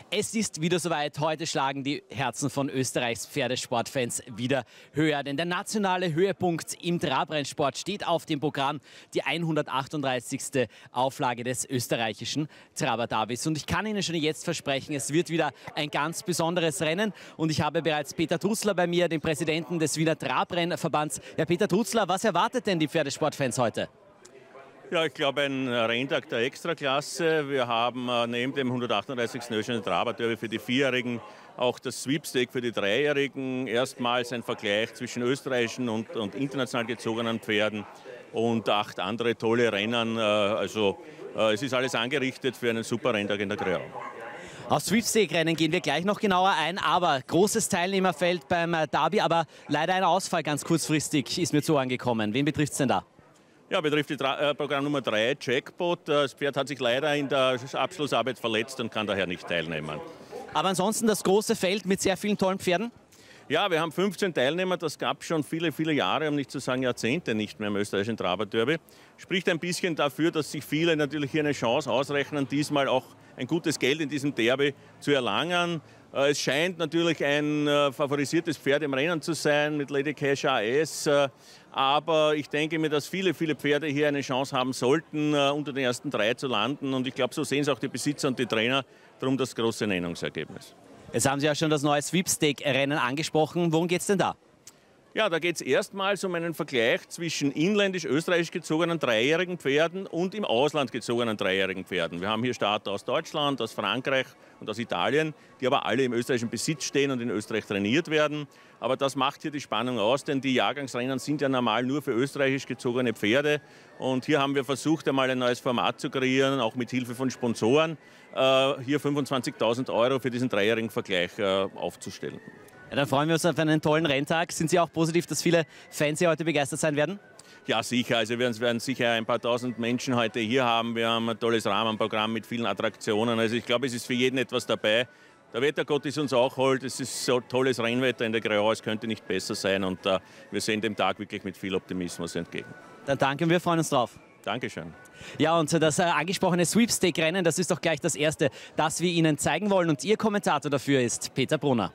Es ist wieder soweit. Heute schlagen die Herzen von Österreichs Pferdesportfans wieder höher. Denn der nationale Höhepunkt im Trabrennsport steht auf dem Programm. Die 138. Auflage des österreichischen Traber-Derbys. Und ich kann Ihnen schon jetzt versprechen, es wird wieder ein ganz besonderes Rennen. Und ich habe bereits Peter Trutzler bei mir, den Präsidenten des Wiener Trabrennverbands. Ja, Peter Trutzler, was erwartet denn die Pferdesportfans heute? Ja, ich glaube, ein Renntag der Extraklasse. Wir haben neben dem 138. österreichischen Traber-Derby für die Vierjährigen auch das Sweepstake für die Dreijährigen. Erstmals ein Vergleich zwischen österreichischen und international gezogenen Pferden und 8 andere tolle Rennen. Es ist alles angerichtet für einen super Renntag in der Kreau. Auf Sweepstake-Rennen gehen wir gleich noch genauer ein, aber großes Teilnehmerfeld beim Derby, aber leider ein Ausfall ganz kurzfristig ist mir zu Ohren gekommen. Wen betrifft es denn da? Ja, betrifft die Programm Nummer 3, Jackpot. Das Pferd hat sich leider in der Abschlussarbeit verletzt und kann daher nicht teilnehmen. Aber ansonsten das große Feld mit sehr vielen tollen Pferden? Ja, wir haben 15 Teilnehmer. Das gab es schon viele, viele Jahre, um nicht zu sagen Jahrzehnte nicht mehr im österreichischen Traber-Derby. Spricht ein bisschen dafür, dass sich viele natürlich hier eine Chance ausrechnen, diesmal auch ein gutes Geld in diesem Derby zu erlangen. Es scheint natürlich ein favorisiertes Pferd im Rennen zu sein mit Lady Cash AS. Aber ich denke mir, dass viele, viele Pferde hier eine Chance haben sollten, unter den ersten 3 zu landen. Und ich glaube, so sehen es auch die Besitzer und die Trainer. Darum das große Nennungsergebnis. Jetzt haben Sie ja schon das neue Sweepstake-Rennen angesprochen. Worum geht es denn da? Ja, da geht es erstmals um einen Vergleich zwischen inländisch-österreichisch gezogenen dreijährigen Pferden und im Ausland gezogenen dreijährigen Pferden. Wir haben hier Starter aus Deutschland, aus Frankreich und aus Italien, die aber alle im österreichischen Besitz stehen und in Österreich trainiert werden. Aber das macht hier die Spannung aus, denn die Jahrgangsrennen sind ja normal nur für österreichisch gezogene Pferde. Und hier haben wir versucht, einmal ein neues Format zu kreieren, auch mit Hilfe von Sponsoren, hier 25.000 € für diesen dreijährigen Vergleich aufzustellen. Ja, dann freuen wir uns auf einen tollen Renntag. Sind Sie auch positiv, dass viele Fans hier heute begeistert sein werden? Ja, sicher. Also wir werden sicher ein paar tausend Menschen heute hier haben. Wir haben ein tolles Rahmenprogramm mit vielen Attraktionen. Also ich glaube, es ist für jeden etwas dabei. Der Wettergott ist uns auch hold. Es ist so tolles Rennwetter in der Kreau. Es könnte nicht besser sein. Und wir sehen dem Tag wirklich mit viel Optimismus entgegen. Dann danke und wir freuen uns drauf. Dankeschön. Ja, und das angesprochene Sweepstake-Rennen, das ist doch gleich das erste, das wir Ihnen zeigen wollen. Und Ihr Kommentator dafür ist Peter Brunner.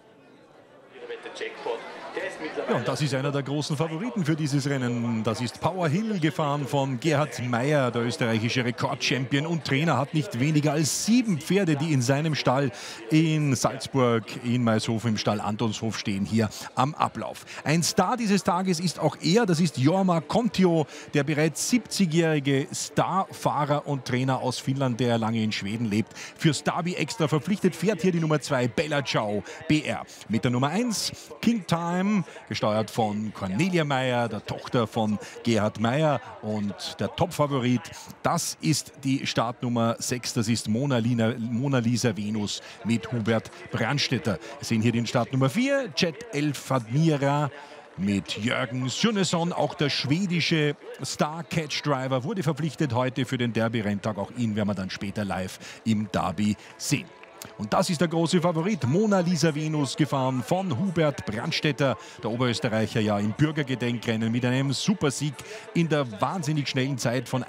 Ja, und das ist einer der großen Favoriten für dieses Rennen. Das ist Power Hill, gefahren von Gerhard Meyer. Der österreichische Rekordchampion und Trainer hat nicht weniger als 7 Pferde, die in seinem Stall in Salzburg, in Maishofen im Stall Antonshof stehen, hier am Ablauf. Ein Star dieses Tages ist auch er, das ist Jorma Kontio, der bereits 70-jährige Starfahrer und Trainer aus Finnland, der lange in Schweden lebt. Fürs Derby extra verpflichtet, fährt hier die Nummer 2 Bella Ciao BR. Mit der Nummer 1 King Time, gesteuert von Cornelia Meyer, der Tochter von Gerhard Meyer, und der Topfavorit, das ist die Startnummer 6, das ist Mona Lisa Venus mit Hubert Brandstetter. Wir sehen hier den Startnummer 4, Jet Elf Admira mit Jürgen Sünneson, auch der schwedische Star-Catch-Driver wurde verpflichtet heute für den Derby-Renntag. Auch ihn werden wir dann später live im Derby sehen. Und das ist der große Favorit, Mona Lisa Venus, gefahren von Hubert Brandstetter, der Oberösterreicher, ja im Bürgergedenkrennen mit einem Supersieg in der wahnsinnig schnellen Zeit von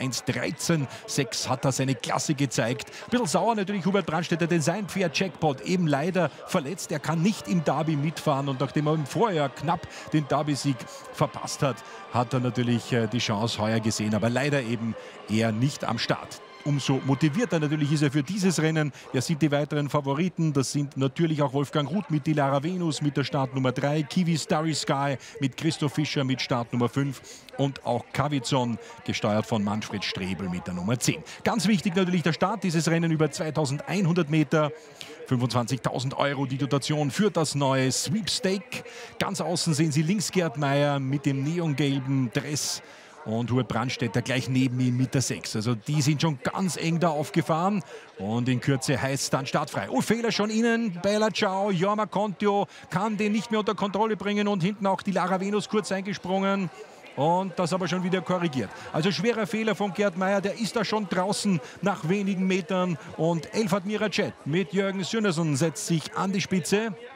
1:13,6 hat er seine Klasse gezeigt. Ein bisschen sauer natürlich Hubert Brandstetter, denn sein Pferd Jackpot eben leider verletzt. Er kann nicht im Derby mitfahren und nachdem er im Vorjahr knapp den Derby-Sieg verpasst hat, hat er natürlich die Chance heuer gesehen, aber leider eben eher nicht am Start. Umso motivierter natürlich ist er für dieses Rennen. Ja, sind die weiteren Favoriten. Das sind natürlich auch Wolfgang Ruth mit Dilara Venus mit der Startnummer 3, Kiwi Starry Sky mit Christoph Fischer mit Startnummer 5 und auch Kavizon, gesteuert von Manfred Strebel mit der Nummer 10. Ganz wichtig natürlich der Start dieses Rennen über 2100 Meter. 25.000 € die Dotation für das neue Sweepstake. Ganz außen sehen Sie links Gerd Meyer mit dem neongelben Dress. Und Hubert Brandstetter gleich neben ihm mit der 6. Also die sind schon ganz eng da aufgefahren. Und in Kürze heißt dann startfrei. Oh, Fehler schon innen. Bella Ciao, Jorma Kontio kann den nicht mehr unter Kontrolle bringen. Und hinten auch die Lara Venus kurz eingesprungen. Und das aber schon wieder korrigiert. Also schwerer Fehler von Gerd Meyer. Der ist da schon draußen nach wenigen Metern. Und Elf Admira Jet mit Jürgen Sünneson setzt sich an die Spitze.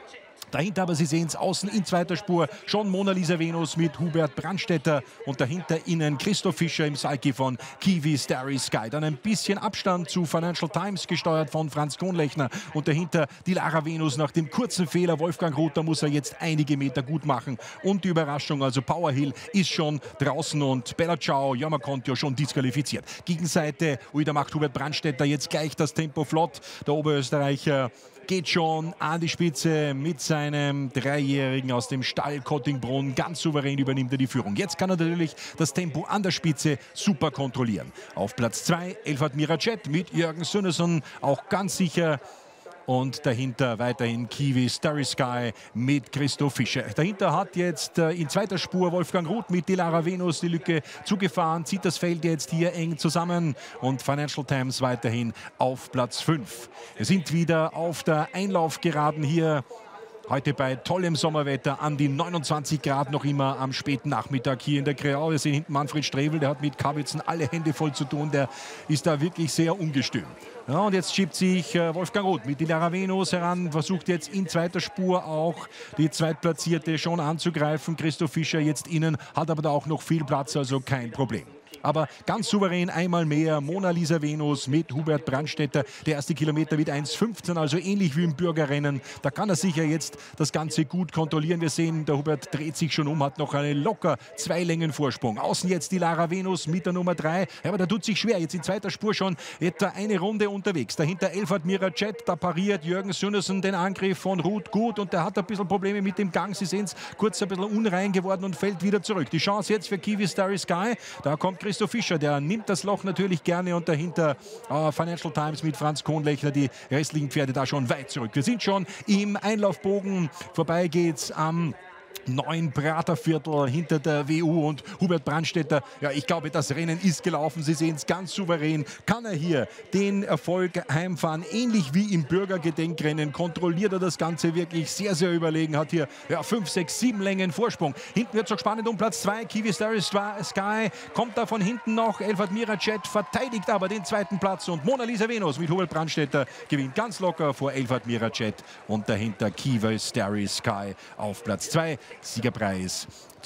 Dahinter aber, Sie sehen es, außen in zweiter Spur schon Mona-Lisa Venus mit Hubert Brandstetter und dahinter innen Christoph Fischer im Sulky von Kiwi Starry Sky. Dann ein bisschen Abstand zu Financial Times, gesteuert von Franz Kronlechner, und dahinter die Lara Venus nach dem kurzen Fehler. Wolfgang Roth, da muss er jetzt einige Meter gut machen, und die Überraschung, also Power Hill ist schon draußen und Bella Ciao, Jorma Kontio schon disqualifiziert. Gegenseite, da macht Hubert Brandstetter jetzt gleich das Tempo flott. Der Oberösterreicher geht schon an die Spitze mit seinem Dreijährigen aus dem Stall Kottingbrunn. Ganz souverän übernimmt er die Führung. Jetzt kann er natürlich das Tempo an der Spitze super kontrollieren. Auf Platz 2 Elfhard Miracet mit Jürgen Sönnesson, auch ganz sicher. Und dahinter weiterhin Kiwi Starry Sky mit Christoph Fischer. Dahinter hat jetzt in zweiter Spur Wolfgang Roth mit die Lara Venus die Lücke zugefahren, zieht das Feld jetzt hier eng zusammen, und Financial Times weiterhin auf Platz 5. Wir sind wieder auf der Einlaufgeraden hier. Heute bei tollem Sommerwetter, an die 29 Grad noch immer am späten Nachmittag hier in der Kreau. Wir sehen hinten Manfred Strevel, der hat mit Kawitzen alle Hände voll zu tun. Der ist da wirklich sehr ungestüm. Ja, und jetzt schiebt sich Wolfgang Roth mit die Lara Venus heran, versucht jetzt in zweiter Spur auch die Zweitplatzierte schon anzugreifen. Christoph Fischer jetzt innen, hat aber da auch noch viel Platz, also kein Problem. Aber ganz souverän einmal mehr Mona-Lisa Venus mit Hubert Brandstetter. Der erste Kilometer mit 1,15, also ähnlich wie im Bürgerrennen. Da kann er sicher jetzt das Ganze gut kontrollieren. Wir sehen, der Hubert dreht sich schon um, hat noch einen locker 2 Längen Vorsprung. Außen jetzt die Lara Venus mit der Nummer 3. Aber da tut sich schwer. Jetzt in zweiter Spur schon etwa eine Runde unterwegs. Dahinter Elfhard Miracet, da pariert Jürgen Sönnesson den Angriff von Ruth gut, und der hat ein bisschen Probleme mit dem Gang. Sie sehen es, kurz ein bisschen unrein geworden und fällt wieder zurück. Die Chance jetzt für Kiwi Starry Sky. Da kommt Christoph Fischer, der nimmt das Loch natürlich gerne, und dahinter Financial Times mit Franz Kronlechner, die restlichen Pferde da schon weit zurück. Wir sind schon im Einlaufbogen, vorbei geht's am neuen Praterviertel hinter der WU, und Hubert Brandstetter, ja, ich glaube, das Rennen ist gelaufen. Sie sehen es ganz souverän. Kann er hier den Erfolg heimfahren? Ähnlich wie im Bürgergedenkrennen kontrolliert er das Ganze wirklich sehr, sehr überlegen. Hat hier 5, 6, 7 Längen Vorsprung. Hinten wird es noch spannend um Platz 2. Kiwi Starry Sky kommt da von hinten noch. Elfhard Miracet verteidigt aber den zweiten Platz, und Mona-Lisa Venus mit Hubert Brandstetter gewinnt ganz locker vor Elfhard Miracet, und dahinter Kiwi Starry Sky auf Platz 2. Siegerpreis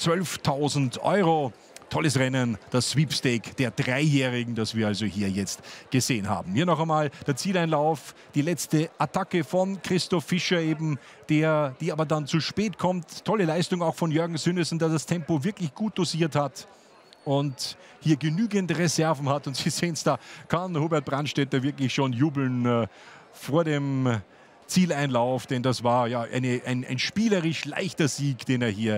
12.000 €. Tolles Rennen, das Sweepstake der Dreijährigen, das wir also hier jetzt gesehen haben. Hier noch einmal der Zieleinlauf, die letzte Attacke von Christoph Fischer eben, die aber dann zu spät kommt. Tolle Leistung auch von Jürgen Sönnesson, der das Tempo wirklich gut dosiert hat und hier genügend Reserven hat. Und Sie sehen es, da kann Hubert Brandstetter wirklich schon jubeln vor dem Zieleinlauf, denn das war ja ein spielerisch leichter Sieg, den er hier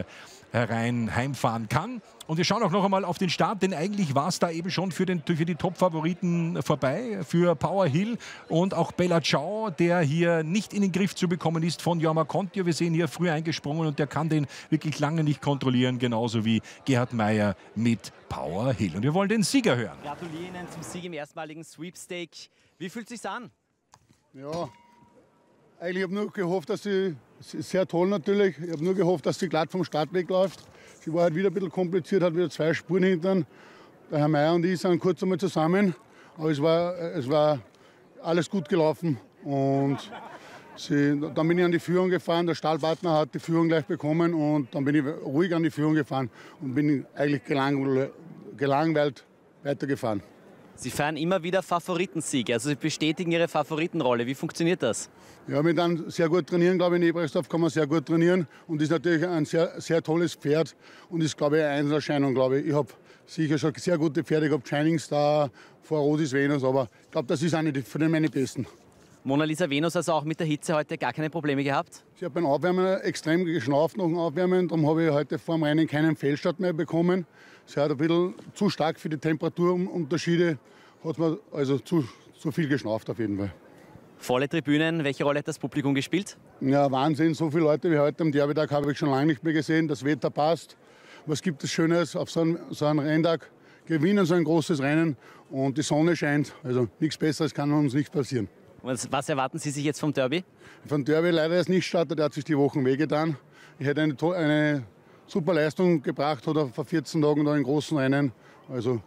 heimfahren kann. Und wir schauen auch noch einmal auf den Start, denn eigentlich war es da eben schon für die Top-Favoriten vorbei, für Power Hill und auch Bella Ciao, der hier nicht in den Griff zu bekommen ist von Jorma Kontio. Wir sehen hier früh eingesprungen, und der kann den wirklich lange nicht kontrollieren, genauso wie Gerhard Meier mit Power Hill. Und wir wollen den Sieger hören. Gratuliere Ihnen zum Sieg im erstmaligen Sweepstake. Wie fühlt es sich an? Ja, eigentlich habe ich nur gehofft, dass sie, sehr toll natürlich, ich habe nur gehofft, dass sie glatt vom Start wegläuft. Sie war halt wieder ein bisschen kompliziert, hat wieder 2 Spuren hinten. Der Herr Meier und ich sind kurz einmal zusammen, aber es war alles gut gelaufen. Und dann bin ich an die Führung gefahren, der Stallpartner hat die Führung gleich bekommen, und dann bin ich ruhig an die Führung gefahren und bin eigentlich gelangweilt weitergefahren. Sie feiern immer wieder Favoritensiege, also Sie bestätigen Ihre Favoritenrolle. Wie funktioniert das? Ja, mit einem sehr gut trainieren, glaube ich, in Ebersdorf kann man sehr gut trainieren, und ist natürlich ein sehr, sehr tolles Pferd und ist, glaube ich, eine Einzelerscheinung, glaube ich. Ich habe sicher schon sehr gute Pferde gehabt, Shining Star, vor Rodis Venus, aber ich glaube, das ist eine von meine besten. Mona-Lisa Venus also auch mit der Hitze heute gar keine Probleme gehabt? Ich habe beim Aufwärmen extrem geschnauft nach dem Aufwärmen, darum habe ich heute vor dem Rennen keinen Fehlstart mehr bekommen. Sie hat ein bisschen zu stark für die Temperaturunterschiede, hat man also zu viel geschnauft auf jeden Fall. Volle Tribünen, welche Rolle hat das Publikum gespielt? Ja, Wahnsinn, so viele Leute wie heute am Derbytag habe ich schon lange nicht mehr gesehen. Das Wetter passt. Was gibt es Schönes auf so einem Renntag? Gewinnen so ein großes Rennen und die Sonne scheint. Also nichts Besseres kann uns nicht passieren. Und was erwarten Sie sich jetzt vom Derby? Vom Derby leider ist nicht startet, der hat sich die Wochen wehgetan. Ich hätte eine super Leistung gebracht oder vor 14 Tagen da in großen Rennen. Also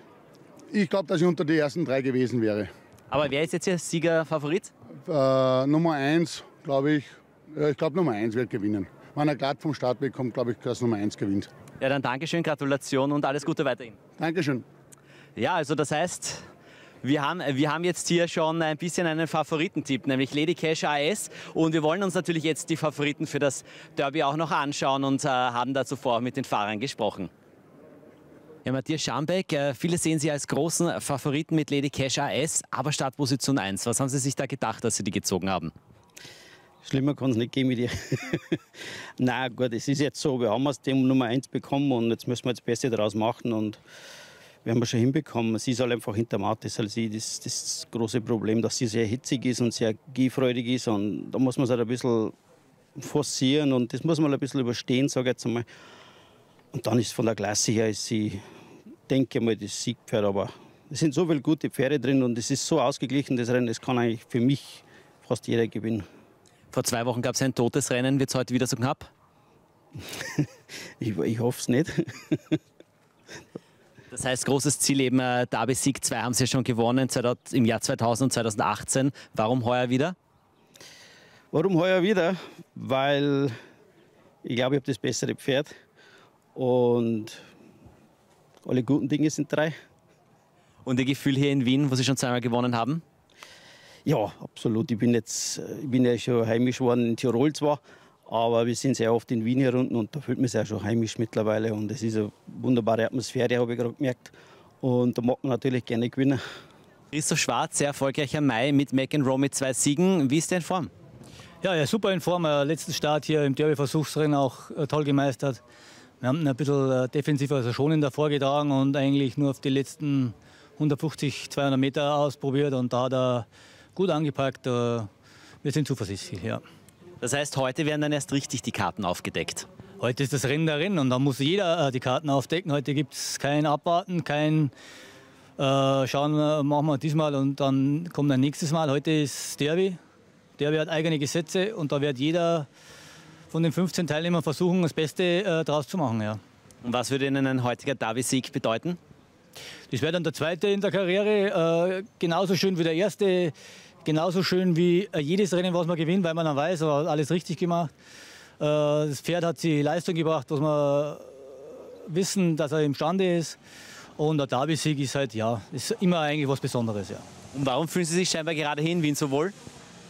ich glaube, dass ich unter die ersten 3 gewesen wäre. Aber wer ist jetzt Ihr Siegerfavorit? Nummer 1, glaube ich, Ja, ich glaube, Nummer 1 wird gewinnen. Wenn er glatt vom Start wegkommt, glaube ich, dass Nummer 1 gewinnt. Ja, dann Dankeschön, Gratulation und alles Gute weiterhin. Dankeschön. Ja, also das heißt, wir haben jetzt hier schon ein bisschen einen Favoritentipp, nämlich Lady Cash AS. Und wir wollen uns natürlich jetzt die Favoriten für das Derby auch noch anschauen und haben dazu vorher mit den Fahrern gesprochen. Ja, Matthias Schambeck, viele sehen Sie als großen Favoriten mit Lady Cash AS, aber Startposition 1. Was haben Sie sich da gedacht, dass Sie die gezogen haben? Schlimmer kann es nicht gehen mit ihr. Nein, gut, es ist jetzt so, wir haben aus dem Nummer 1 bekommen und jetzt müssen wir das Beste daraus machen und wir haben schon hinbekommen. Sie ist halt einfach hinter Martis als sie. Das ist das große Problem, dass sie sehr hitzig ist und sehr gehfreudig ist und da muss man es halt ein bisschen forcieren und das muss man ein bisschen überstehen, sage ich jetzt einmal. Und dann ist von der Klasse her, ist sie, denke ich mal, das Siegpferd, aber es sind so viele gute Pferde drin und es ist so ausgeglichen, das Rennen, das kann eigentlich für mich fast jeder gewinnen. Vor 2 Wochen gab es ein totes Rennen. Wird es heute wieder so knapp? Ich hoffe es nicht. Das heißt, großes Ziel eben Derby-Sieg 2 haben Sie schon gewonnen im Jahr 2000 und 2018. Warum heuer wieder? Warum heuer wieder? Weil ich glaube, ich habe das bessere Pferd und alle guten Dinge sind 3. Und Ihr Gefühl hier in Wien, wo Sie schon 2-mal gewonnen haben? Ja, absolut. Ich bin ja schon heimisch geworden in Tirol zwar, aber wir sind sehr oft in Wien hier unten und da fühlt man sich auch schon heimisch mittlerweile. Und es ist eine wunderbare Atmosphäre, habe ich gerade gemerkt. Und da mag man natürlich gerne gewinnen. Christoph Schwarz, sehr erfolgreicher Mai mit McEnroe mit 2 Siegen. Wie ist der in Form? Ja, er ist super in Form. Letzten Start hier im Derby-Versuchsrennen auch toll gemeistert. Wir haben ihn ein bisschen defensiver, also schonender vorgetragen und eigentlich nur auf die letzten 150, 200 Meter ausprobiert. Und da hat er gut angepackt. Wir sind zuversichtlich, ja. Das heißt, heute werden dann erst richtig die Karten aufgedeckt? Heute ist das Rennen darin und da muss jeder die Karten aufdecken. Heute gibt es kein Abwarten, kein Schauen, machen wir diesmal und dann kommt ein nächstes Mal. Heute ist Derby. Derby hat eigene Gesetze und da wird jeder von den 15 Teilnehmern versuchen, das Beste daraus zu machen. Ja. Und was würde Ihnen ein heutiger Derby-Sieg bedeuten? Das wäre dann der zweite in der Karriere, genauso schön wie der erste, genauso schön wie jedes Rennen, was man gewinnt, weil man dann weiß, man hat alles richtig gemacht. Das Pferd hat die Leistung gebracht, was wir wissen, dass er imstande ist. Und der Derby-Sieg ist halt, ja, ist immer eigentlich was Besonderes. Ja. Und warum fühlen Sie sich scheinbar gerade hier in Wien so wohl?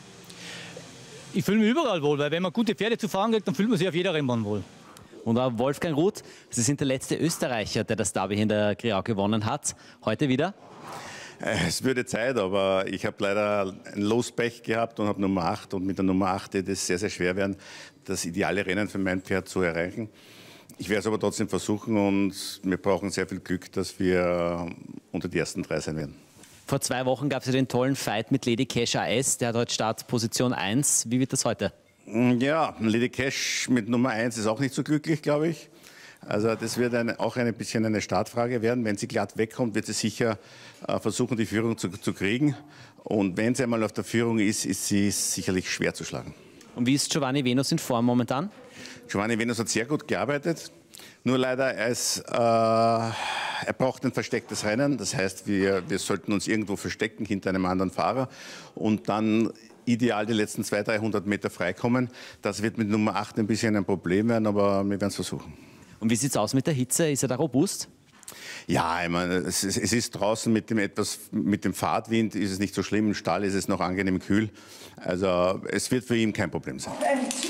Ich fühle mich überall wohl, weil wenn man gute Pferde zu fahren kriegt, dann fühlt man sich auf jeder Rennbahn wohl. Und auch Wolfgang Ruth, Sie sind der letzte Österreicher, der das Derby in der Kreau gewonnen hat. Heute wieder? Es würde Zeit, aber ich habe leider ein Lospech gehabt und habe Nummer 8. Und mit der Nummer 8 wird es sehr, sehr schwer werden, das ideale Rennen für mein Pferd zu erreichen. Ich werde es aber trotzdem versuchen und wir brauchen sehr viel Glück, dass wir unter die ersten 3 sein werden. Vor 2 Wochen gab es ja den tollen Fight mit Lady Cash AS. Der hat heute Startposition 1. Wie wird das heute? Ja, Lady Cash mit Nummer 1 ist auch nicht so glücklich, glaube ich. Also das wird auch ein bisschen eine Startfrage werden. Wenn sie glatt wegkommt, wird sie sicher versuchen, die Führung zu kriegen. Und wenn sie einmal auf der Führung ist, ist sie sicherlich schwer zu schlagen. Und wie ist Giovanni Venus in Form momentan? Giovanni Venus hat sehr gut gearbeitet. Nur leider, er braucht ein verstecktes Rennen. Das heißt, wir sollten uns irgendwo verstecken hinter einem anderen Fahrer und dann ideal die letzten 200, 300 Meter freikommen. Das wird mit Nummer 8 ein bisschen ein Problem werden, aber wir werden es versuchen. Und wie sieht es aus mit der Hitze? Ist er da robust? Ja, ich meine, es ist draußen mit dem Fahrtwind ist es nicht so schlimm. Im Stall ist es noch angenehm kühl. Also es wird für ihn kein Problem sein.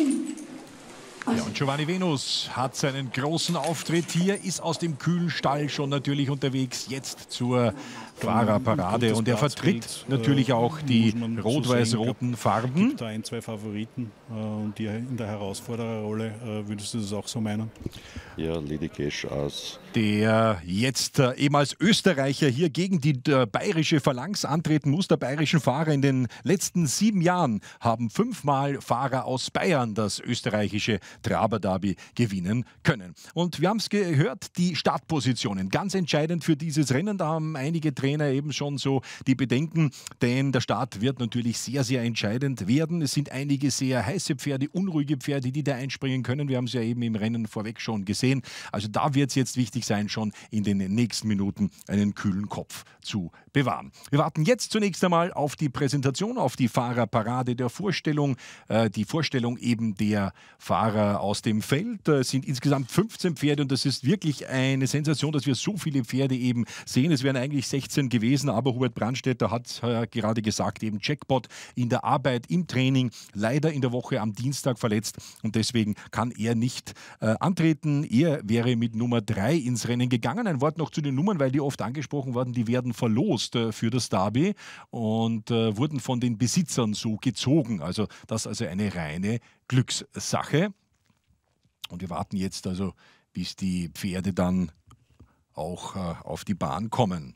Ja, und Giovanni Venus hat seinen großen Auftritt hier, ist aus dem kühlen Stall schon natürlich unterwegs, jetzt zur Fahrerparade. Und er vertritt natürlich auch die rot-weiß-roten Farben. Es gibt da 1, 2 Favoriten und die in der Herausfordererrolle, würdest du das auch so meinen? Ja, Lady Cash AS. Der jetzt eben als Österreicher hier gegen die bayerische Phalanx antreten muss, der bayerischen Fahrer. In den letzten 7 Jahren haben 5-mal Fahrer aus Bayern das österreichische Traber Derby gewinnen können. Und wir haben es gehört, die Startpositionen, ganz entscheidend für dieses Rennen. Da haben einige Trainer eben schon so die Bedenken, denn der Start wird natürlich sehr, sehr entscheidend werden. Es sind einige sehr heiße Pferde, unruhige Pferde, die da einspringen können. Wir haben es ja eben im Rennen vorweg schon gesehen. Also da wird es jetzt wichtig sein, schon in den nächsten Minuten einen kühlen Kopf zu bewahren. Wir warten jetzt zunächst einmal auf die Präsentation, auf die Fahrerparade der Vorstellung. Die Vorstellung eben der Fahrer aus dem Feld. Es sind insgesamt 15 Pferde und das ist wirklich eine Sensation, dass wir so viele Pferde eben sehen. Es wären eigentlich 16 gewesen, aber Hubert Brandstätter hat gerade gesagt, eben Jackpot in der Arbeit, im Training, leider in der Woche am Dienstag verletzt und deswegen kann er nicht antreten. Er wäre mit Nummer 3 ins Rennen gegangen. Ein Wort noch zu den Nummern, weil die oft angesprochen wurden, die werden verlost für das Derby und wurden von den Besitzern so gezogen. Also das ist also eine reine Glückssache. Und wir warten jetzt also, bis die Pferde dann auch auf die Bahn kommen.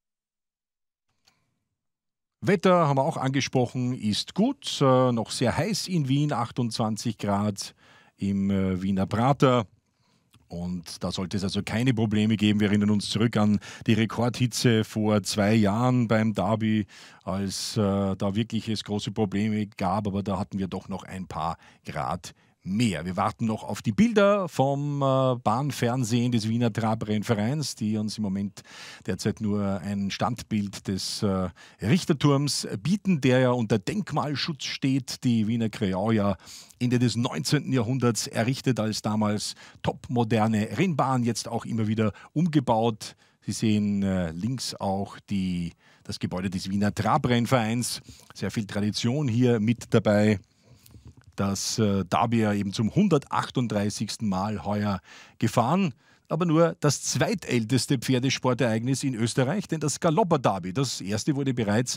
Wetter haben wir auch angesprochen, ist gut. Noch sehr heiß in Wien, 28 Grad im Wiener Prater. Und da sollte es also keine Probleme geben. Wir erinnern uns zurück an die Rekordhitze vor 2 Jahren beim Derby, als da wirklich es große Probleme gab. Aber da hatten wir doch noch ein paar Grad mehr. Wir warten noch auf die Bilder vom Bahnfernsehen des Wiener Trabrennvereins, die uns im Moment derzeit nur ein Standbild des Richterturms bieten, der ja unter Denkmalschutz steht. Die Wiener Kreau ja Ende des 19. Jahrhunderts errichtet als damals topmoderne Rennbahn, jetzt auch immer wieder umgebaut. Sie sehen links auch das Gebäude des Wiener Trabrennvereins. Sehr viel Tradition hier mit dabei. Das Derby ja eben zum 138. Mal heuer gefahren, aber nur das zweitälteste Pferdesportereignis in Österreich, denn das Galopper Derby, das erste wurde bereits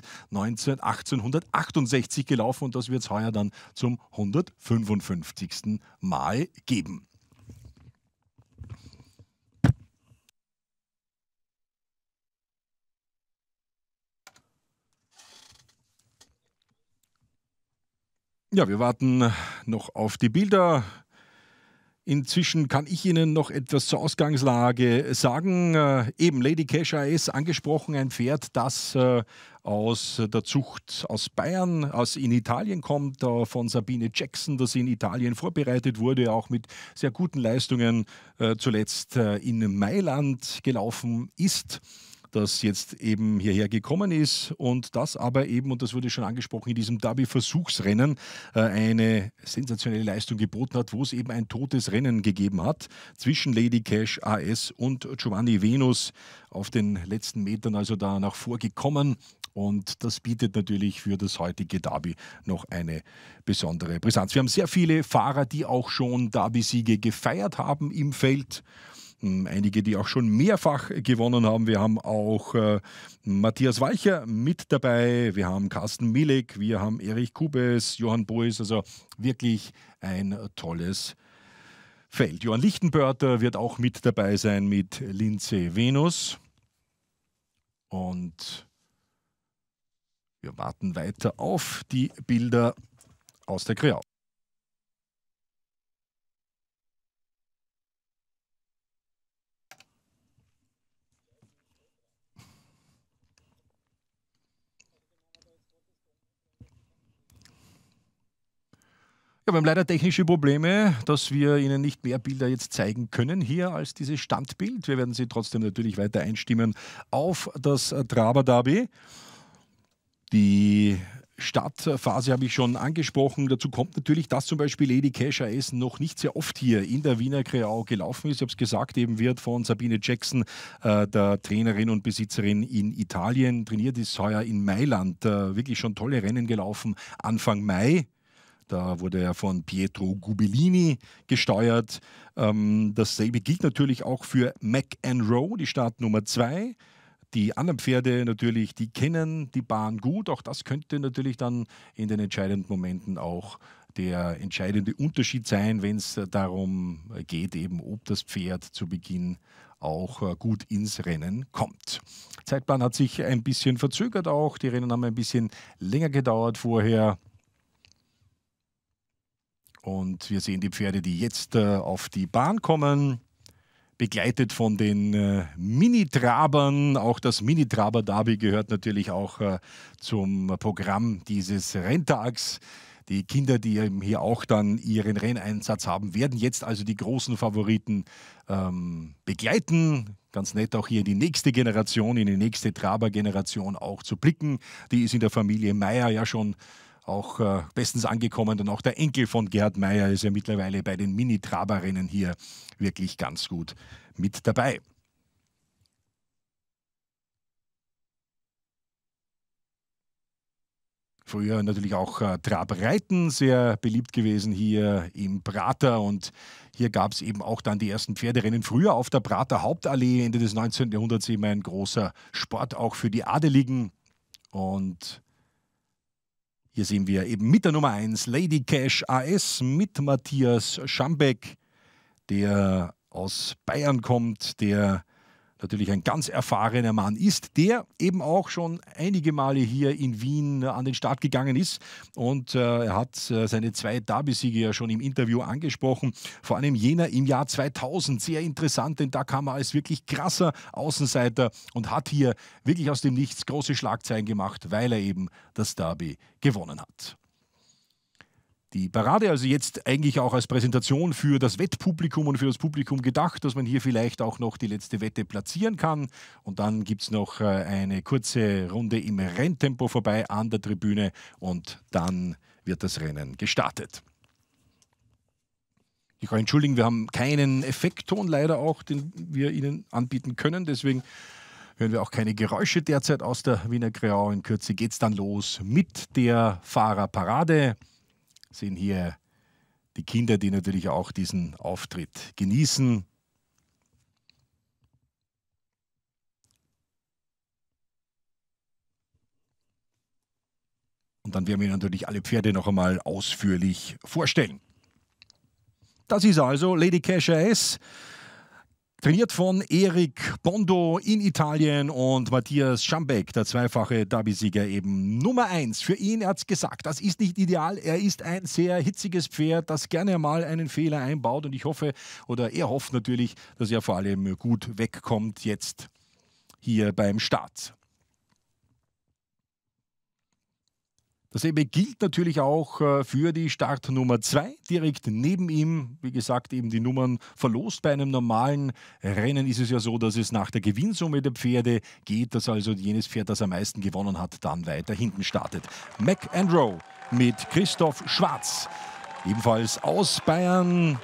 1868 gelaufen und das wird es heuer dann zum 155. Mal geben. Ja, wir warten noch auf die Bilder. Inzwischen kann ich Ihnen noch etwas zur Ausgangslage sagen. Eben Lady Cash AS angesprochen, ein Pferd, das aus der Zucht aus Bayern, in Italien kommt, von Sabine Jackson, das in Italien vorbereitet wurde, auch mit sehr guten Leistungen zuletzt in Mailand gelaufen ist, das jetzt eben hierher gekommen ist und das aber eben, und das wurde schon angesprochen, in diesem Derby-Versuchsrennen eine sensationelle Leistung geboten hat, wo es eben ein totes Rennen gegeben hat zwischen Lady Cash AS und Giovanni Venus auf den letzten Metern, also da nach vorgekommen. Und das bietet natürlich für das heutige Derby noch eine besondere Brisanz. Wir haben sehr viele Fahrer, die auch schon Derby-Siege gefeiert haben im Feld. Einige, die auch schon mehrfach gewonnen haben. Wir haben auch Matthias Walcher mit dabei. Wir haben Carsten Milek, wir haben Erich Kubes, Johann Bois. Also wirklich ein tolles Feld. Johann Lichtenbörter wird auch mit dabei sein mit Lindsay Venus. Und wir warten weiter auf die Bilder aus der Kreau. Ja, wir haben leider technische Probleme, dass wir Ihnen nicht mehr Bilder jetzt zeigen können hier als dieses Standbild. Wir werden Sie trotzdem natürlich weiter einstimmen auf das Traber Derby. Die Startphase habe ich schon angesprochen. Dazu kommt natürlich, dass zum Beispiel Lady Cash AS noch nicht sehr oft hier in der Wiener Kreau gelaufen ist. Ich habe es gesagt, eben wird von Sabine Jackson, der Trainerin und Besitzerin in Italien, trainiert, ist heuer in Mailand. Wirklich schon tolle Rennen gelaufen Anfang Mai. Da wurde er von Pietro Gubellini gesteuert. Dasselbe gilt natürlich auch für McEnroe, die Startnummer 2. Die anderen Pferde natürlich, die kennen die Bahn gut. Auch das könnte natürlich dann in den entscheidenden Momenten auch der entscheidende Unterschied sein, wenn es darum geht, eben ob das Pferd zu Beginn auch gut ins Rennen kommt. Der Zeitplan hat sich ein bisschen verzögert auch. Die Rennen haben ein bisschen länger gedauert vorher. Und wir sehen die Pferde, die jetzt auf die Bahn kommen, begleitet von den Mini-Trabern. Auch das Mini-Traber-Derby gehört natürlich auch zum Programm dieses Renntags. Die Kinder, die eben hier auch dann ihren Renneinsatz haben, werden jetzt also die großen Favoriten begleiten. Ganz nett auch hier in die nächste Generation, in die nächste Traber-Generation auch zu blicken. Die ist in der Familie Meyer ja schon auch bestens angekommen. Und auch der Enkel von Gerhard Meyer ist ja mittlerweile bei den Mini-Traber-Rennen hier wirklich ganz gut mit dabei. Früher natürlich auch Trabreiten sehr beliebt gewesen hier im Prater. Und hier gab es eben auch dann die ersten Pferderennen. Früher auf der Prater Hauptallee, Ende des 19. Jahrhunderts, eben ein großer Sport auch für die Adeligen. Und hier sehen wir eben mit der Nummer 1 Lady Cash AS mit Matthias Schambeck, der aus Bayern kommt, der natürlich ein ganz erfahrener Mann ist, der eben auch schon einige Male hier in Wien an den Start gegangen ist. Und er hat seine 2 Derby-Siege ja schon im Interview angesprochen. Vor allem jener im Jahr 2000, sehr interessant, denn da kam er als wirklich krasser Außenseiter und hat hier wirklich aus dem Nichts große Schlagzeilen gemacht, weil er eben das Derby gewonnen hat. Die Parade also jetzt eigentlich auch als Präsentation für das Wettpublikum und für das Publikum gedacht, dass man hier vielleicht auch noch die letzte Wette platzieren kann. Und dann gibt es noch eine kurze Runde im Renntempo vorbei an der Tribüne und dann wird das Rennen gestartet. Ich kann entschuldigen, wir haben keinen Effektton leider auch, den wir Ihnen anbieten können. Deswegen hören wir auch keine Geräusche derzeit aus der Wiener Kreau. In Kürze geht es dann los mit der Fahrerparade. Sehen hier die Kinder, die natürlich auch diesen Auftritt genießen. Und dann werden wir natürlich alle Pferde noch einmal ausführlich vorstellen. Das ist also Lady Cash AS. Trainiert von Erik Bondo in Italien und Matthias Schambeck, der zweifache Derby-Sieger, eben Nummer 1. Für ihn, er hat es gesagt, das ist nicht ideal. Er ist ein sehr hitziges Pferd, das gerne mal einen Fehler einbaut. Und ich hoffe, oder er hofft natürlich, dass er vor allem gut wegkommt jetzt hier beim Start. Dasselbe gilt natürlich auch für die Startnummer 2. Direkt neben ihm, wie gesagt, eben die Nummern verlost. Bei einem normalen Rennen ist es ja so, dass es nach der Gewinnsumme der Pferde geht, dass also jenes Pferd, das am meisten gewonnen hat, dann weiter hinten startet. McEnroe mit Christoph Schwarz, ebenfalls aus Bayern,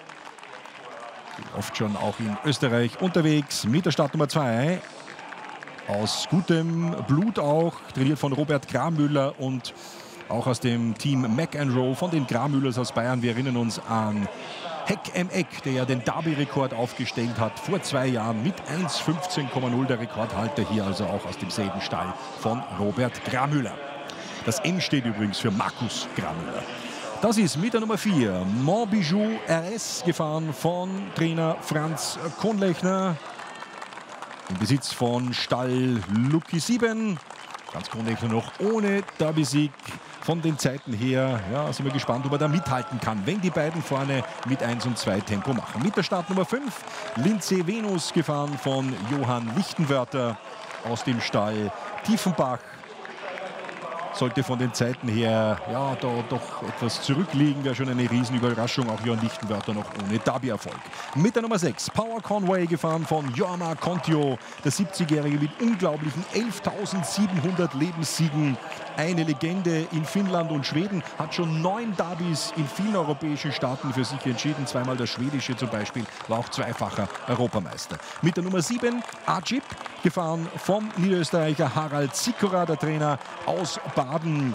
oft schon auch in Österreich unterwegs, mit der Startnummer 2. Aus gutem Blut auch, trainiert von Robert Gramüller und auch aus dem Team McEnroe von den Gramüllers aus Bayern. Wir erinnern uns an Heck M. Eck, der ja den Derby-Rekord aufgestellt hat vor 2 Jahren mit 1,15,0. Der Rekordhalter hier also auch aus demselben Stall von Robert Gramüller. Das M steht übrigens für Markus Gramüller. Das ist mit der Nummer 4 Montbijou RS, gefahren von Trainer Franz Kohnlechner. Im Besitz von Stall Lucky 7. Ganz Kohnlechner noch ohne Derby-Sieg. Von den Zeiten her, ja, sind wir gespannt, ob er da mithalten kann, wenn die beiden vorne mit 1 und 2 Tempo machen. Mit der Startnummer 5, Lindsay Venus, gefahren von Johann Lichtenwörter aus dem Stall Tiefenbach. Sollte von den Zeiten her ja da doch etwas zurückliegen, wäre schon eine Riesenüberraschung. Auch Johann Lichtenwörter noch ohne Derby-Erfolg. Mit der Nummer 6 Power Conway, gefahren von Jorma Kontio, der 70-Jährige mit unglaublichen 11.700 Lebenssiegen. Eine Legende in Finnland und Schweden, hat schon 9 Derbys in vielen europäischen Staaten für sich entschieden. Zweimal der schwedische zum Beispiel, war auch zweifacher Europameister. Mit der Nummer 7 Ajib, gefahren vom Niederösterreicher Harald Sikora, der Trainer aus Baden,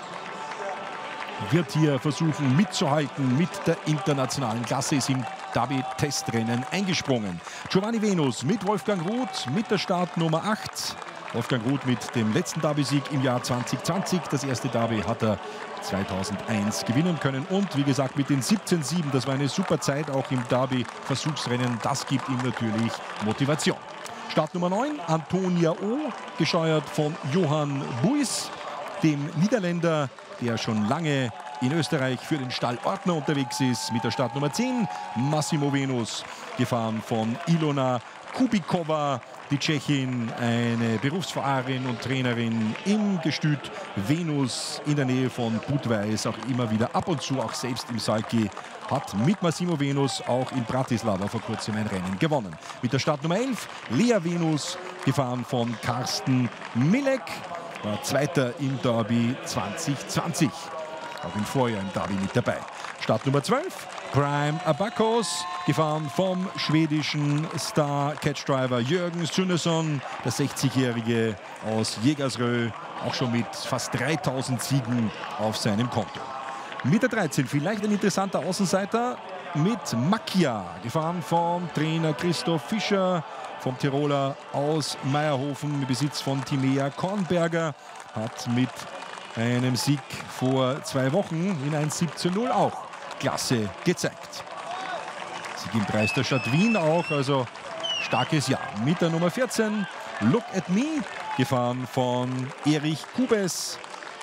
wird hier versuchen mitzuhalten mit der internationalen Klasse, ist im Derby-Testrennen eingesprungen. Giovanni Venus mit Wolfgang Ruth mit der Startnummer 8. Wolfgang Ruth mit dem letzten Derby-Sieg im Jahr 2020. Das erste Derby hat er 2001 gewinnen können. Und wie gesagt mit den 17,7, das war eine super Zeit auch im Derby-Versuchsrennen. Das gibt ihm natürlich Motivation. Startnummer 9, Antonia O, gescheuert von Johann Buis, dem Niederländer, der schon lange in Österreich für den Stall Ortner unterwegs ist. Mit der Startnummer 10 Massimo Venus, gefahren von Ilona Kubikova, die Tschechin, eine Berufsfahrerin und Trainerin im Gestüt Venus in der Nähe von Budweis, auch immer wieder ab und zu, auch selbst im Salki, hat mit Massimo Venus auch in Bratislava vor kurzem ein Rennen gewonnen. Mit der Startnummer 11 Lea Venus, gefahren von Carsten Milek, war Zweiter im Derby 2020. Auch im Vorjahr im Derby mit dabei. Startnummer 12 Prime Abakos, gefahren vom schwedischen Star-Catchdriver Jürgen Sunnesson, der 60-Jährige aus Jägersrö, auch schon mit fast 3000 Siegen auf seinem Konto. Mit der 13 vielleicht ein interessanter Außenseiter mit Macchia, gefahren vom Trainer Christoph Fischer, vom Tiroler aus Meierhofen, im Besitz von Timea Kornberger, hat mit einem Sieg vor 2 Wochen in 1:17:0 auch Klasse gezeigt. Sieg im Preis der Stadt Wien auch, also starkes Jahr. Mit der Nummer 14 Look at Me, gefahren von Erich Kubes.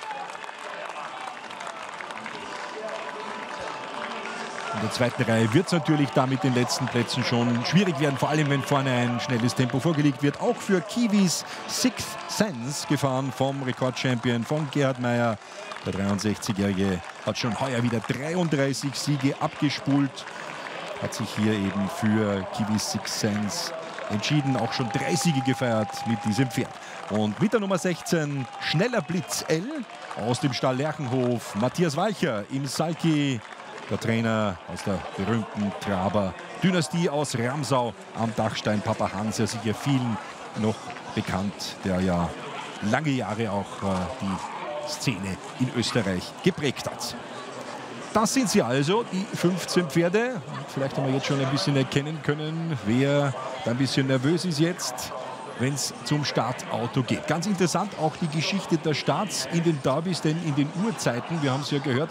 In der zweiten Reihe wird es natürlich da mit den letzten Plätzen schon schwierig werden, vor allem wenn vorne ein schnelles Tempo vorgelegt wird. Auch für Kiwis Sixth Sense, gefahren vom Rekordchampion von Gerhard Meier. Der 63-Jährige hat schon heuer wieder 33 Siege abgespult, hat sich hier eben für Kiwis Sixth Sense entschieden, auch schon 3 Siege gefeiert mit diesem Pferd. Und mit der Nummer 16 Schneller Blitz L aus dem Stall Lerchenhof, Matthias Walcher im Salki. Der Trainer aus der berühmten Traber-Dynastie aus Ramsau am Dachstein, Papa Hans, ja sicher vielen noch bekannt, der ja lange Jahre auch die Szene in Österreich geprägt hat. Das sind sie also, die 15 Pferde. Vielleicht haben wir jetzt schon ein bisschen erkennen können, wer da ein bisschen nervös ist jetzt, wenn es zum Startauto geht. Ganz interessant auch die Geschichte der Starts in den Derbys, denn in den Urzeiten, wir haben es ja gehört,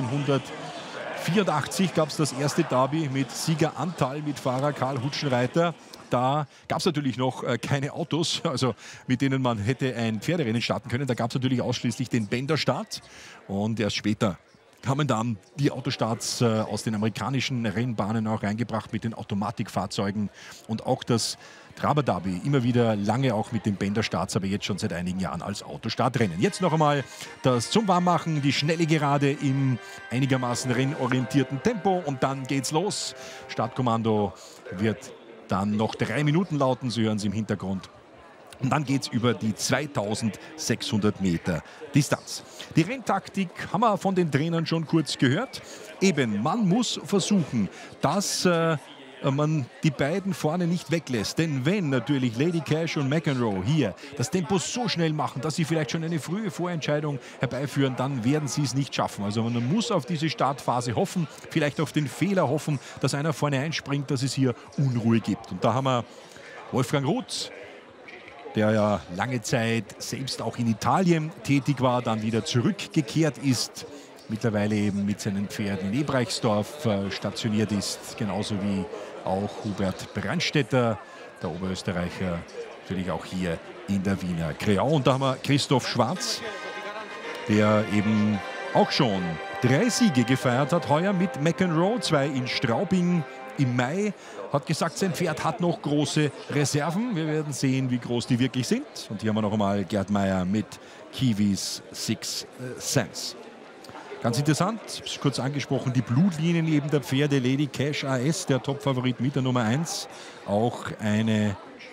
1884 gab es das erste Derby mit Sieger Antal, mit Fahrer Karl Hutschenreiter. Da gab es natürlich noch keine Autos, also mit denen man hätte ein Pferderennen starten können. Da gab es natürlich ausschließlich den Bänderstart. Und erst später kamen dann die Autostarts aus den amerikanischen Rennbahnen auch reingebracht mit den Automatikfahrzeugen. Und auch das Traber-Derby immer wieder lange auch mit den Bänderstarts, aber jetzt schon seit einigen Jahren als Autostartrennen. Jetzt noch einmal das zum Warmmachen, die schnelle Gerade im einigermaßen rennorientierten Tempo und dann geht's los. Startkommando wird dann noch 3 Minuten lauten, Sie hören es im Hintergrund. Und dann geht es über die 2600 Meter Distanz. Die Renntaktik haben wir von den Trainern schon kurz gehört. Eben, man muss versuchen, dass man die beiden vorne nicht weglässt. Denn wenn natürlich Lady Cash und McEnroe hier das Tempo so schnell machen, dass sie vielleicht schon eine frühe Vorentscheidung herbeiführen, dann werden sie es nicht schaffen. Also man muss auf diese Startphase hoffen, vielleicht auf den Fehler hoffen, dass einer vorne einspringt, dass es hier Unruhe gibt. Und da haben wir Wolfgang Ruth, der ja lange Zeit selbst auch in Italien tätig war, dann wieder zurückgekehrt ist, mittlerweile eben mit seinen Pferden in Ebreichsdorf stationiert ist, genauso wie auch Hubert Brandstätter, der Oberösterreicher, natürlich auch hier in der Wiener Kreau. Und da haben wir Christoph Schwarz, der eben auch schon 3 Siege gefeiert hat, heuer mit McEnroe, 2 in Straubing im Mai, hat gesagt, sein Pferd hat noch große Reserven. Wir werden sehen, wie groß die wirklich sind. Und hier haben wir noch einmal Gerd Meier mit Kiwis Sixth Sense. Ganz interessant, ich habe es kurz angesprochen, die Blutlinien eben der Pferde. Lady Cash AS, der Topfavorit mit der Nummer 1. Auch eine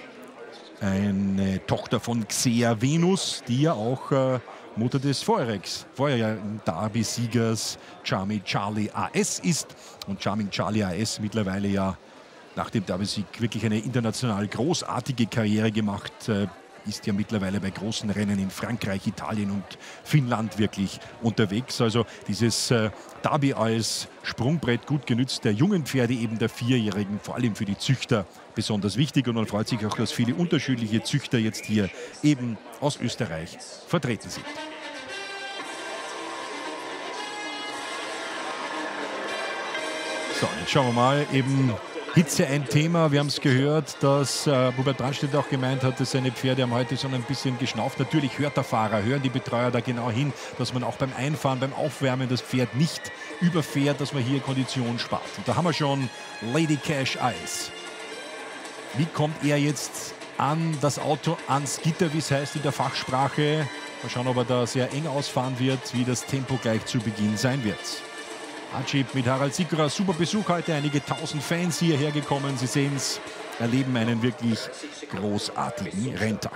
Tochter von Xea Venus, die ja auch Mutter des vorherigen Derby-Siegers Charming Charlie AS ist. Und Charming Charlie AS mittlerweile ja nach dem Derby-Sieg wirklich eine international großartige Karriere gemacht. Ist ja mittlerweile bei großen Rennen in Frankreich, Italien und Finnland wirklich unterwegs. Also dieses Derby als Sprungbrett gut genützt, der jungen Pferde, eben der 4-Jährigen, vor allem für die Züchter besonders wichtig. Und man freut sich auch, dass viele unterschiedliche Züchter jetzt hier eben aus Österreich vertreten sind. So, jetzt schauen wir mal eben Hitze ein Thema. Wir haben es gehört, dass Hubert Brandstätter auch gemeint hat, dass seine Pferde haben heute so ein bisschen geschnauft. Natürlich hört der Fahrer, hören die Betreuer da genau hin, dass man auch beim Einfahren, beim Aufwärmen das Pferd nicht überfährt, dass man hier Kondition spart. Und da haben wir schon Lady Cash Eyes. Wie kommt er jetzt an das Auto, ans Gitter, wie es heißt in der Fachsprache? Mal schauen, ob er da sehr eng ausfahren wird, wie das Tempo gleich zu Beginn sein wird. Acip mit Harald Sikora, super Besuch heute, einige tausend Fans hierher gekommen. Sie sehen es, erleben einen wirklich großartigen Renntag.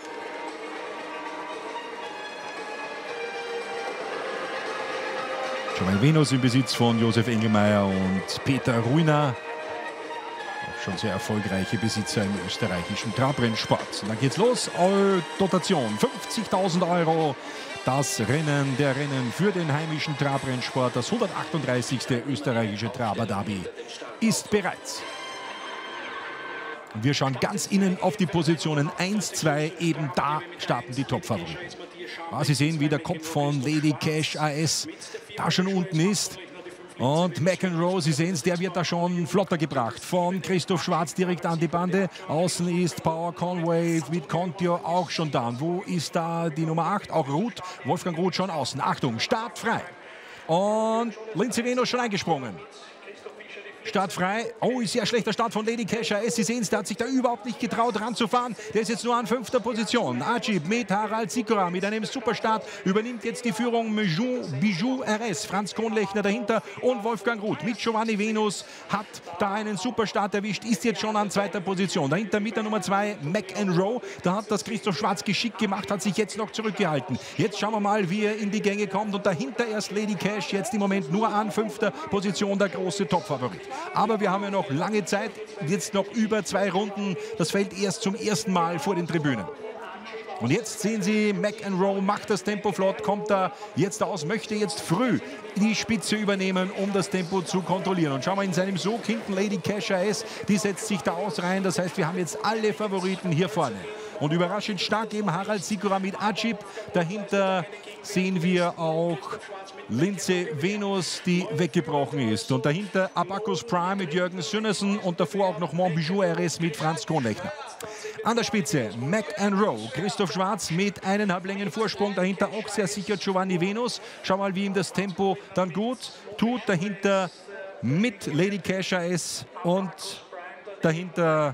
Giovanni Venus im Besitz von Josef Engelmeier und Peter Ruiner. Auch schon sehr erfolgreiche Besitzer im österreichischen Trabrennsport. Und dann geht's los, Dotation 50.000 €. Das Rennen der Rennen für den heimischen Trabrennsport, das 138. österreichische Traber-Derby, ist bereits. Und wir schauen ganz innen auf die Positionen 1, 2, eben da starten die Top-Favoriten. Sie sehen, wie der Kopf von Lady Cash AS da schon unten ist. Und McEnroe, Sie sehen es, der wird da schon flotter gebracht. Von Christoph Schwarz direkt an die Bande. Außen ist Power Conway mit Contio auch schon da. Und wo ist da die Nummer 8? Auch Ruth. Wolfgang Ruth schon außen. Achtung, Start frei. Und Lindsay Venus schon eingesprungen. Start frei. Oh, sehr schlechter Start von Lady Cash AS. Sie sehen es, der hat sich da überhaupt nicht getraut ranzufahren. Der ist jetzt nur an 5. Position. Acip mit Harald Sikora mit einem Superstart übernimmt jetzt die Führung Bijou RS. Franz Kohnlechner dahinter und Wolfgang Ruth mit Giovanni Venus hat da einen Superstart erwischt, ist jetzt schon an 2. Position. Dahinter mit der Nummer 2 McEnroe. Da hat das Christoph Schwarz geschickt gemacht, hat sich jetzt noch zurückgehalten. Jetzt schauen wir mal, wie er in die Gänge kommt. Und dahinter erst Lady Cash, jetzt im Moment nur an 5. Position, der große Topfavorit. Aber wir haben ja noch lange Zeit, jetzt noch über 2 Runden. Das fällt erst zum ersten Mal vor den Tribünen. Und jetzt sehen Sie, McEnroe macht das Tempo flott, kommt da jetzt aus, möchte jetzt früh die Spitze übernehmen, um das Tempo zu kontrollieren. Und schauen wir in seinem Sog hinten, Lady Cash AS, die setzt sich da aus rein. Das heißt, wir haben jetzt alle Favoriten hier vorne. Und überraschend stark eben Harald Sikora mit Acip. Dahinter sehen wir auch Lindsay Venus, die weggebrochen ist. Und dahinter Abacus Prime mit Jürgen Sünnessen und davor auch noch Bijou RS mit Franz Kohnlechner. An der Spitze McEnroe, Christoph Schwarz mit 1,5 Längen Vorsprung. Dahinter auch sehr sicher Giovanni Venus. Schau mal, wie ihm das Tempo dann gut tut. Dahinter mit Lady Cash AS und dahinter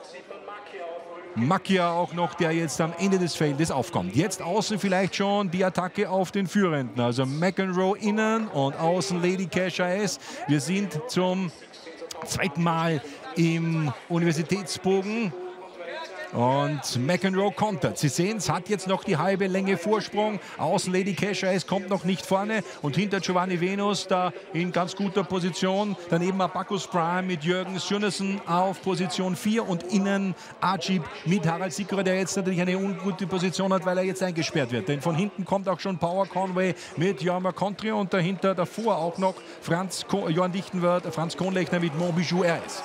Macchia auch noch, der jetzt am Ende des Feldes aufkommt. Jetzt außen vielleicht schon die Attacke auf den Führenden. Also McEnroe innen und außen Lady Cash AS. Wir sind zum 2. Mal im Universitätsbogen. Und McEnroe kontert. Sie sehen, es hat jetzt noch die halbe Länge Vorsprung. Außen Lady Cash AS kommt noch nicht vorne. Und hinter Giovanni Venus da in ganz guter Position. Daneben Abacus Prime mit Jürgen Sünnessen auf Position 4. Und innen Acip mit Harald Sikora, der jetzt natürlich eine ungute Position hat, weil er jetzt eingesperrt wird. Denn von hinten kommt auch schon Power Conway mit Jorma Contrio. Und dahinter davor auch noch Johann Dichtenwörth, Franz Kohnlechner mit Bijou RS.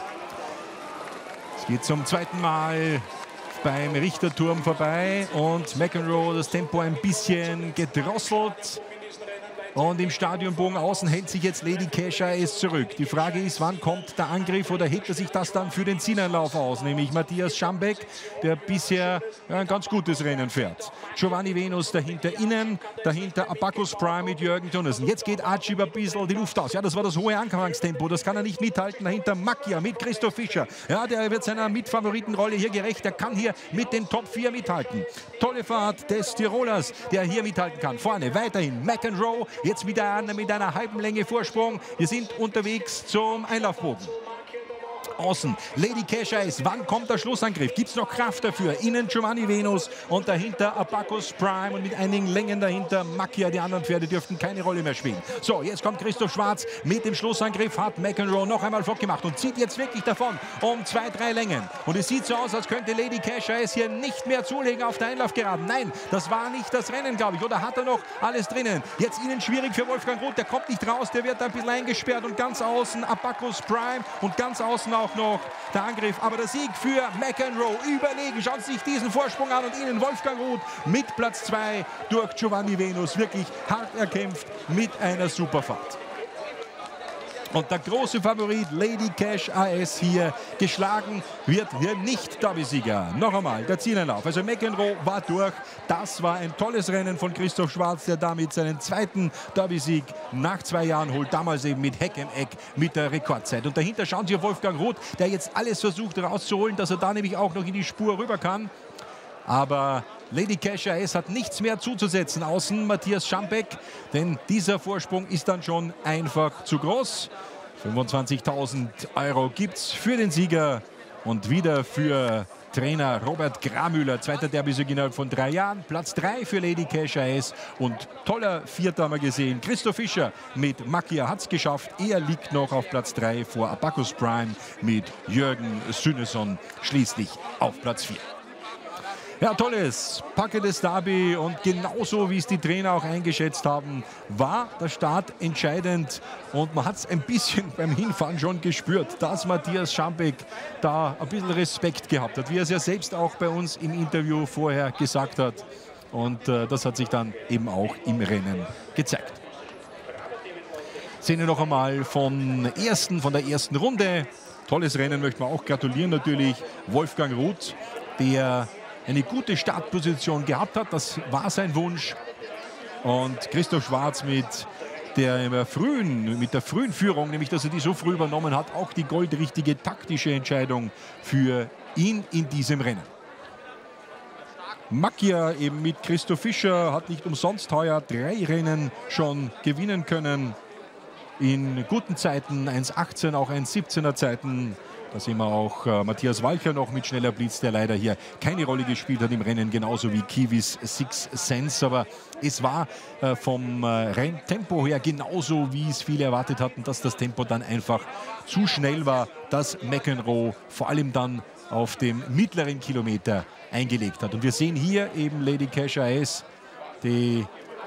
Es geht zum 2. Mal beim Richterturm vorbei und McEnroe das Tempo ein bisschen gedrosselt. Und im Stadionbogen außen hält sich jetzt Lady Cash AS zurück. Die Frage ist, wann kommt der Angriff oder hebt er sich das dann für den Zieleinlauf aus? Nämlich Matthias Schambeck, der bisher ein ganz gutes Rennen fährt. Giovanni Venus dahinter innen, dahinter Abacus Prime mit Jürgen Sünnessen. Jetzt geht Acip ein bisschen die Luft aus. Ja, das war das hohe Anfangstempo, das kann er nicht mithalten. Dahinter Macchia mit Christoph Fischer. Ja, der wird seiner Mitfavoritenrolle hier gerecht. Der kann hier mit den Top 4 mithalten. Tolle Fahrt des Tirolers, der hier mithalten kann. Vorne weiterhin McEnroe. Jetzt wieder mit einer halben Länge Vorsprung. Wir sind unterwegs zum Einlaufbogen. Außen Lady Cash AS. Wann kommt der Schlussangriff? Gibt es noch Kraft dafür? Innen Giovanni Venus und dahinter Abacus Prime und mit einigen Längen dahinter Macchia. Die anderen Pferde dürften keine Rolle mehr spielen. So, jetzt kommt Christoph Schwarz mit dem Schlussangriff. Hat McEnroe noch einmal flott gemacht und zieht jetzt wirklich davon um 2, 3 Längen. Und es sieht so aus, als könnte Lady Cash AS hier nicht mehr zulegen auf der Einlaufgeraden. Nein, das war nicht das Rennen, glaube ich. Oder hat er noch alles drinnen? Jetzt innen schwierig für Wolfgang Ruth. Der kommt nicht raus, der wird ein bisschen eingesperrt. Und ganz außen Abacus Prime und ganz außen auch noch der Angriff. Aber der Sieg für McEnroe überlegen. Schauen Sie sich diesen Vorsprung an und Ihnen Wolfgang Ruth mit Platz 2 durch Giovanni Venus. Wirklich hart erkämpft mit einer Superfahrt. Und der große Favorit Lady Cash AS hier geschlagen wird hier nicht Derby-Sieger. Noch einmal der Zieleinlauf. Also McEnroe war durch. Das war ein tolles Rennen von Christoph Schwarz, der damit seinen zweiten Derby-Sieg nach 2 Jahren holt. Damals eben mit Heck im Eck mit der Rekordzeit. Und dahinter schauen Sie auf Wolfgang Roth, der jetzt alles versucht rauszuholen, dass er da nämlich auch noch in die Spur rüber kann. Aber Lady Cash AS hat nichts mehr zuzusetzen, außen Matthias Schambeck, denn dieser Vorsprung ist dann schon einfach zu groß. 25.000 € gibt es für den Sieger und wieder für Trainer Robert Gramüller, zweiter Derby-Sieg innerhalb von 3 Jahren. Platz 3 für Lady Cash AS und toller Vierter haben wir gesehen. Christoph Fischer mit Macchia hat es geschafft. Er liegt noch auf Platz 3 vor Abacus Prime mit Jürgen Sünneson schließlich auf Platz 4. Ja, tolles, packendes Derby und genauso wie es die Trainer auch eingeschätzt haben, war der Start entscheidend und man hat es ein bisschen beim Hinfahren schon gespürt, dass Matthias Schambeck da ein bisschen Respekt gehabt hat, wie er es ja selbst auch bei uns im Interview vorher gesagt hat und das hat sich dann eben auch im Rennen gezeigt. Szene noch einmal von der ersten Runde. Tolles Rennen, möchten wir auch gratulieren natürlich Wolfgang Roth, der eine gute Startposition gehabt hat, das war sein Wunsch. Und Christoph Schwarz mit der frühen Führung, nämlich dass er die so früh übernommen hat, auch die goldrichtige taktische Entscheidung für ihn in diesem Rennen. Macchia eben mit Christoph Fischer hat nicht umsonst heuer 3 Rennen schon gewinnen können. In guten Zeiten, 1,18, auch 1,17er Zeiten. Da sehen wir auch Matthias Walcher noch mit Schneller Blitz, der leider hier keine Rolle gespielt hat im Rennen, genauso wie Kiwis Six Sense. Aber es war vom Renntempo her genauso, wie es viele erwartet hatten, dass das Tempo dann einfach zu schnell war, dass McEnroe vor allem dann auf dem mittleren Kilometer eingelegt hat. Und wir sehen hier eben Lady Cash AS, die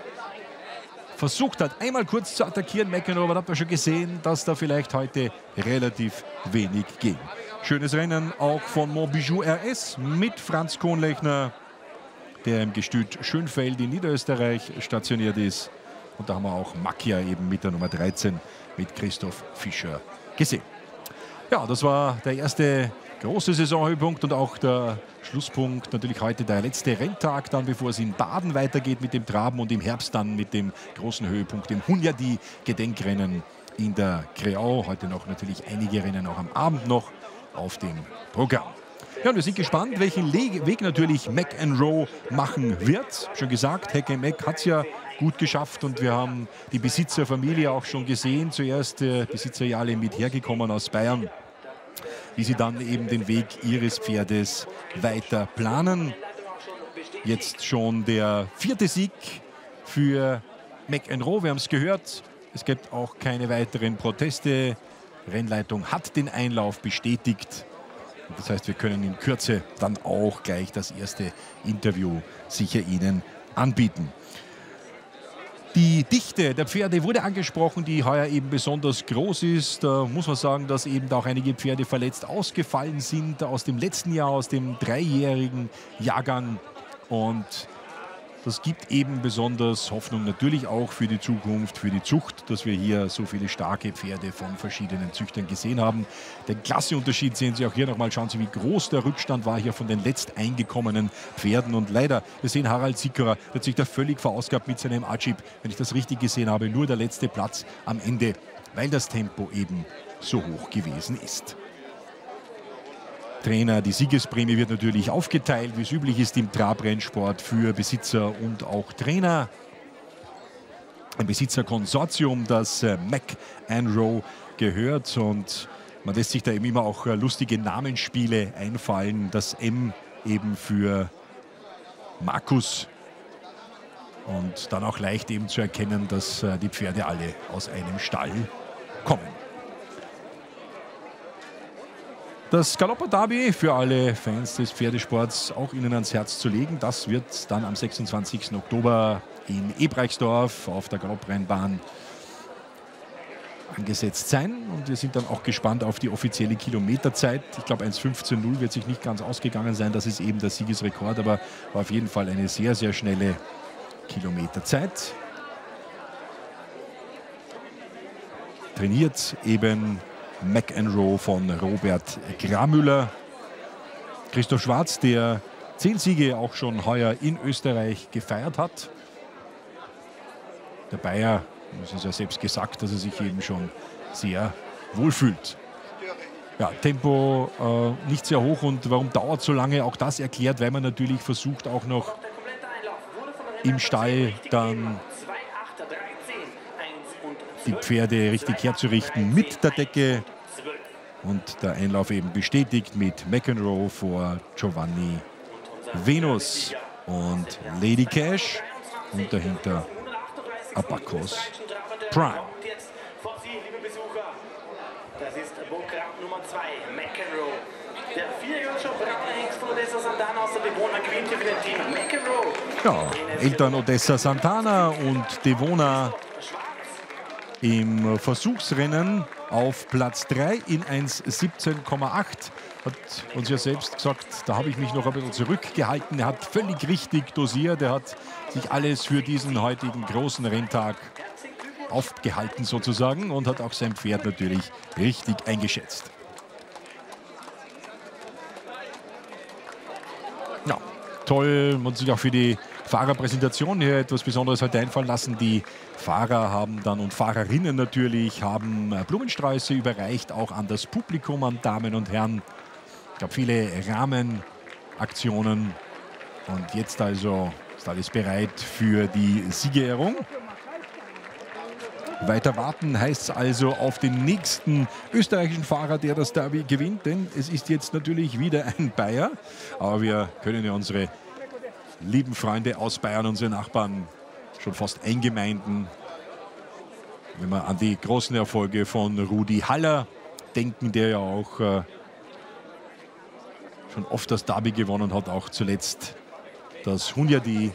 versucht hat, einmal kurz zu attackieren, McEnroe, aber da hat man schon gesehen, dass da vielleicht heute relativ wenig ging. Schönes Rennen auch von Montbijou RS mit Franz Kohnlechner, der im Gestüt Schönfeld in Niederösterreich stationiert ist. Und da haben wir auch Macchia eben mit der Nummer 13 mit Christoph Fischer gesehen. Ja, das war der erste große Saisonhöhepunkt und auch der Schlusspunkt. Natürlich heute der letzte Renntag, dann bevor es in Baden weitergeht mit dem Traben und im Herbst dann mit dem großen Höhepunkt, dem Hunyadi-Gedenkrennen in der Kreau. Heute noch natürlich einige Rennen auch am Abend noch auf dem Programm. Ja, und wir sind gespannt, welchen Weg natürlich McEnroe machen wird. Schon gesagt, Heck im Eck hat es ja gut geschafft und wir haben die Besitzerfamilie auch schon gesehen. Zuerst Besitzer Jale mit hergekommen aus Bayern, wie sie dann eben den Weg ihres Pferdes weiter planen. Jetzt schon der 4. Sieg für McEnroe, wir haben es gehört. Es gibt auch keine weiteren Proteste. Rennleitung hat den Einlauf bestätigt. Das heißt, wir können in Kürze dann auch gleich das erste Interview sicher Ihnen anbieten. Die Dichte der Pferde wurde angesprochen, die heuer eben besonders groß ist. Da muss man sagen, dass eben auch einige Pferde verletzt ausgefallen sind aus dem letzten Jahr, aus dem 3-jährigen Jahrgang. Und das gibt eben besonders Hoffnung natürlich auch für die Zukunft, für die Zucht, dass wir hier so viele starke Pferde von verschiedenen Züchtern gesehen haben. Den Klasseunterschied sehen Sie auch hier nochmal. Schauen Sie, wie groß der Rückstand war hier von den letzt eingekommenen Pferden. Und leider, wir sehen Harald Sickerer, der hat sich da völlig verausgabt mit seinem Ajib. Wenn ich das richtig gesehen habe, nur der letzte Platz am Ende, weil das Tempo eben so hoch gewesen ist. Trainer, die Siegesprämie wird natürlich aufgeteilt, wie es üblich ist im Trabrennsport für Besitzer und auch Trainer. Ein Besitzerkonsortium, das McEnroe gehört, und man lässt sich da eben immer auch lustige Namensspiele einfallen. Das M eben für Markus und dann auch leicht eben zu erkennen, dass die Pferde alle aus einem Stall kommen. Das Galopper Derby für alle Fans des Pferdesports auch Ihnen ans Herz zu legen. Das wird dann am 26. Oktober in Ebreichsdorf auf der Galopprennbahn angesetzt sein. Und wir sind dann auch gespannt auf die offizielle Kilometerzeit. Ich glaube 1:15:0 wird sich nicht ganz ausgegangen sein. Das ist eben der Siegesrekord, aber war auf jeden Fall eine sehr, sehr schnelle Kilometerzeit. trainiert eben McEnroe von Robert Gramüller. Christoph Schwarz, der 10 Siege auch schon heuer in Österreich gefeiert hat. Der Bayer, das ist ja selbst gesagt, dass er sich eben schon sehr wohlfühlt. Ja, Tempo nicht sehr hoch und warum dauert so lange? Auch das erklärt, weil man natürlich versucht auch noch im Stall dann die Pferde richtig herzurichten mit der Decke. Und der Einlauf eben bestätigt mit McEnroe vor Giovanni Venus und Lady Cash und dahinter Abacus Prime. Das ist Programm Nummer 2, McEnroe. Der 4 Jahre schon braune Hengst von Odessa Santana aus der Devona gewinnt hier für den Team McEnroe. Ja, Eltern Odessa Santana und Devona im Versuchsrennen auf Platz 3 in 1,17,8. Hat uns ja selbst gesagt, da habe ich mich noch ein bisschen zurückgehalten. Er hat völlig richtig dosiert. Er hat sich alles für diesen heutigen großen Renntag aufgehalten sozusagen und hat auch sein Pferd natürlich richtig eingeschätzt. Ja, toll, man hat sich auch für die Fahrerpräsentation hier etwas Besonderes halt einfallen lassen. Die Fahrer haben dann und Fahrerinnen natürlich haben Blumensträuße überreicht, auch an das Publikum, an Damen und Herren. Ich glaube, viele Rahmenaktionen. Und jetzt also ist alles bereit für die Siegerehrung. Weiter warten heißt es also auf den nächsten österreichischen Fahrer, der das Derby gewinnt. Denn es ist jetzt natürlich wieder ein Bayer. Aber wir können ja unsere lieben Freunde aus Bayern, unsere Nachbarn, schon fast eingemeinden. Wenn wir an die großen Erfolge von Rudi Haller denken, der ja auch schon oft das Derby gewonnen hat, auch zuletzt das Hunyadi.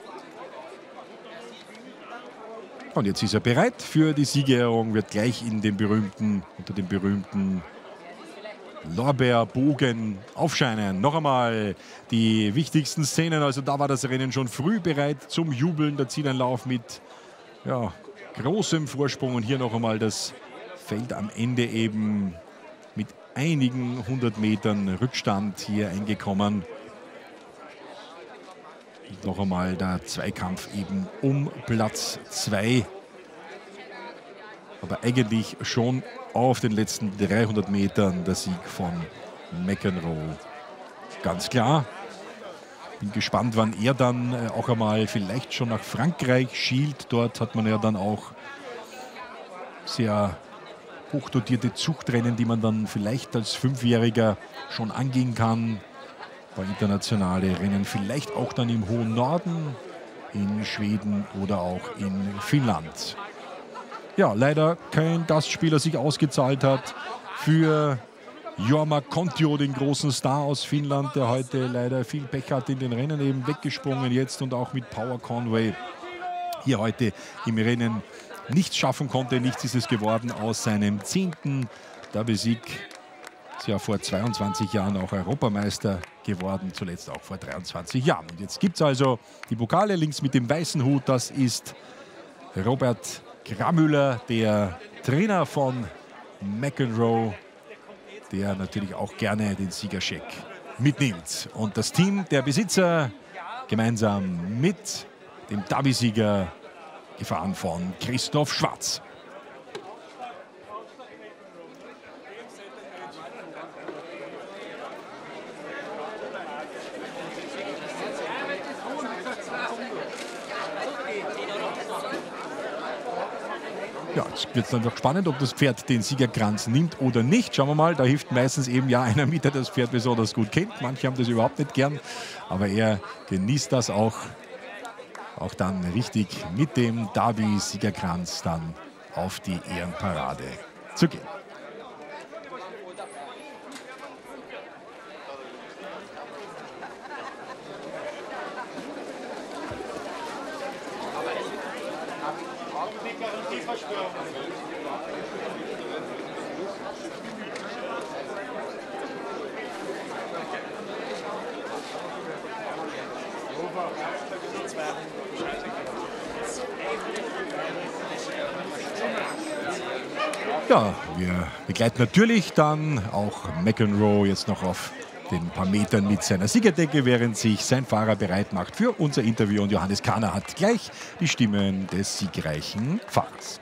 Und jetzt ist er bereit für die Siegerehrung, wird gleich in den unter dem berühmten Lorbeerbogen aufscheinen. Noch einmal die wichtigsten Szenen. Also da war das Rennen schon früh bereit zum Jubeln. Der Zieleinlauf mit großem Vorsprung. Und hier noch einmal das Feld am Ende eben mit einigen 100 Metern Rückstand hier eingekommen. Und noch einmal der Zweikampf eben um Platz 2. Aber eigentlich schon auf den letzten 300 Metern der Sieg von McEnroe. Ganz klar. Bin gespannt, wann er dann auch einmal vielleicht schon nach Frankreich schielt. Dort hat man ja dann auch sehr hochdotierte Zuchtrennen, die man dann vielleicht als 5-Jähriger schon angehen kann. Bei internationale Rennen vielleicht auch dann im hohen Norden, in Schweden oder auch in Finnland. Ja, leider kein Gastspieler sich ausgezahlt hat für Jorma Kontio, den großen Star aus Finnland, der heute leider viel Pech hat, in den Rennen eben weggesprungen jetzt und auch mit Power Conway hier heute im Rennen nichts schaffen konnte. Nichts ist es geworden aus seinem 10. Derby-Sieg. Ist ja vor 22 Jahren auch Europameister geworden, zuletzt auch vor 23 Jahren. Und jetzt gibt es also die Pokale links mit dem weißen Hut. Das ist Robert Gramüller, der Trainer von McEnroe, der natürlich auch gerne den Siegerscheck mitnimmt. Und das Team der Besitzer gemeinsam mit dem Derby-Sieger, gefahren von Christoph Schwarz. Ja, jetzt wird es dann noch spannend, ob das Pferd den Siegerkranz nimmt oder nicht. Schauen wir mal, da hilft meistens eben ja einer mit, der das Pferd besonders gut kennt. Manche haben das überhaupt nicht gern, aber er genießt das auch dann richtig mit dem Derby-Siegerkranz dann auf die Ehrenparade zu gehen. Ja, wir begleiten natürlich dann auch McEnroe jetzt noch auf den paar Metern mit seiner Siegerdecke, während sich sein Fahrer bereit macht für unser Interview. Und Johannes Kahner hat gleich die Stimmen des siegreichen Fahrers.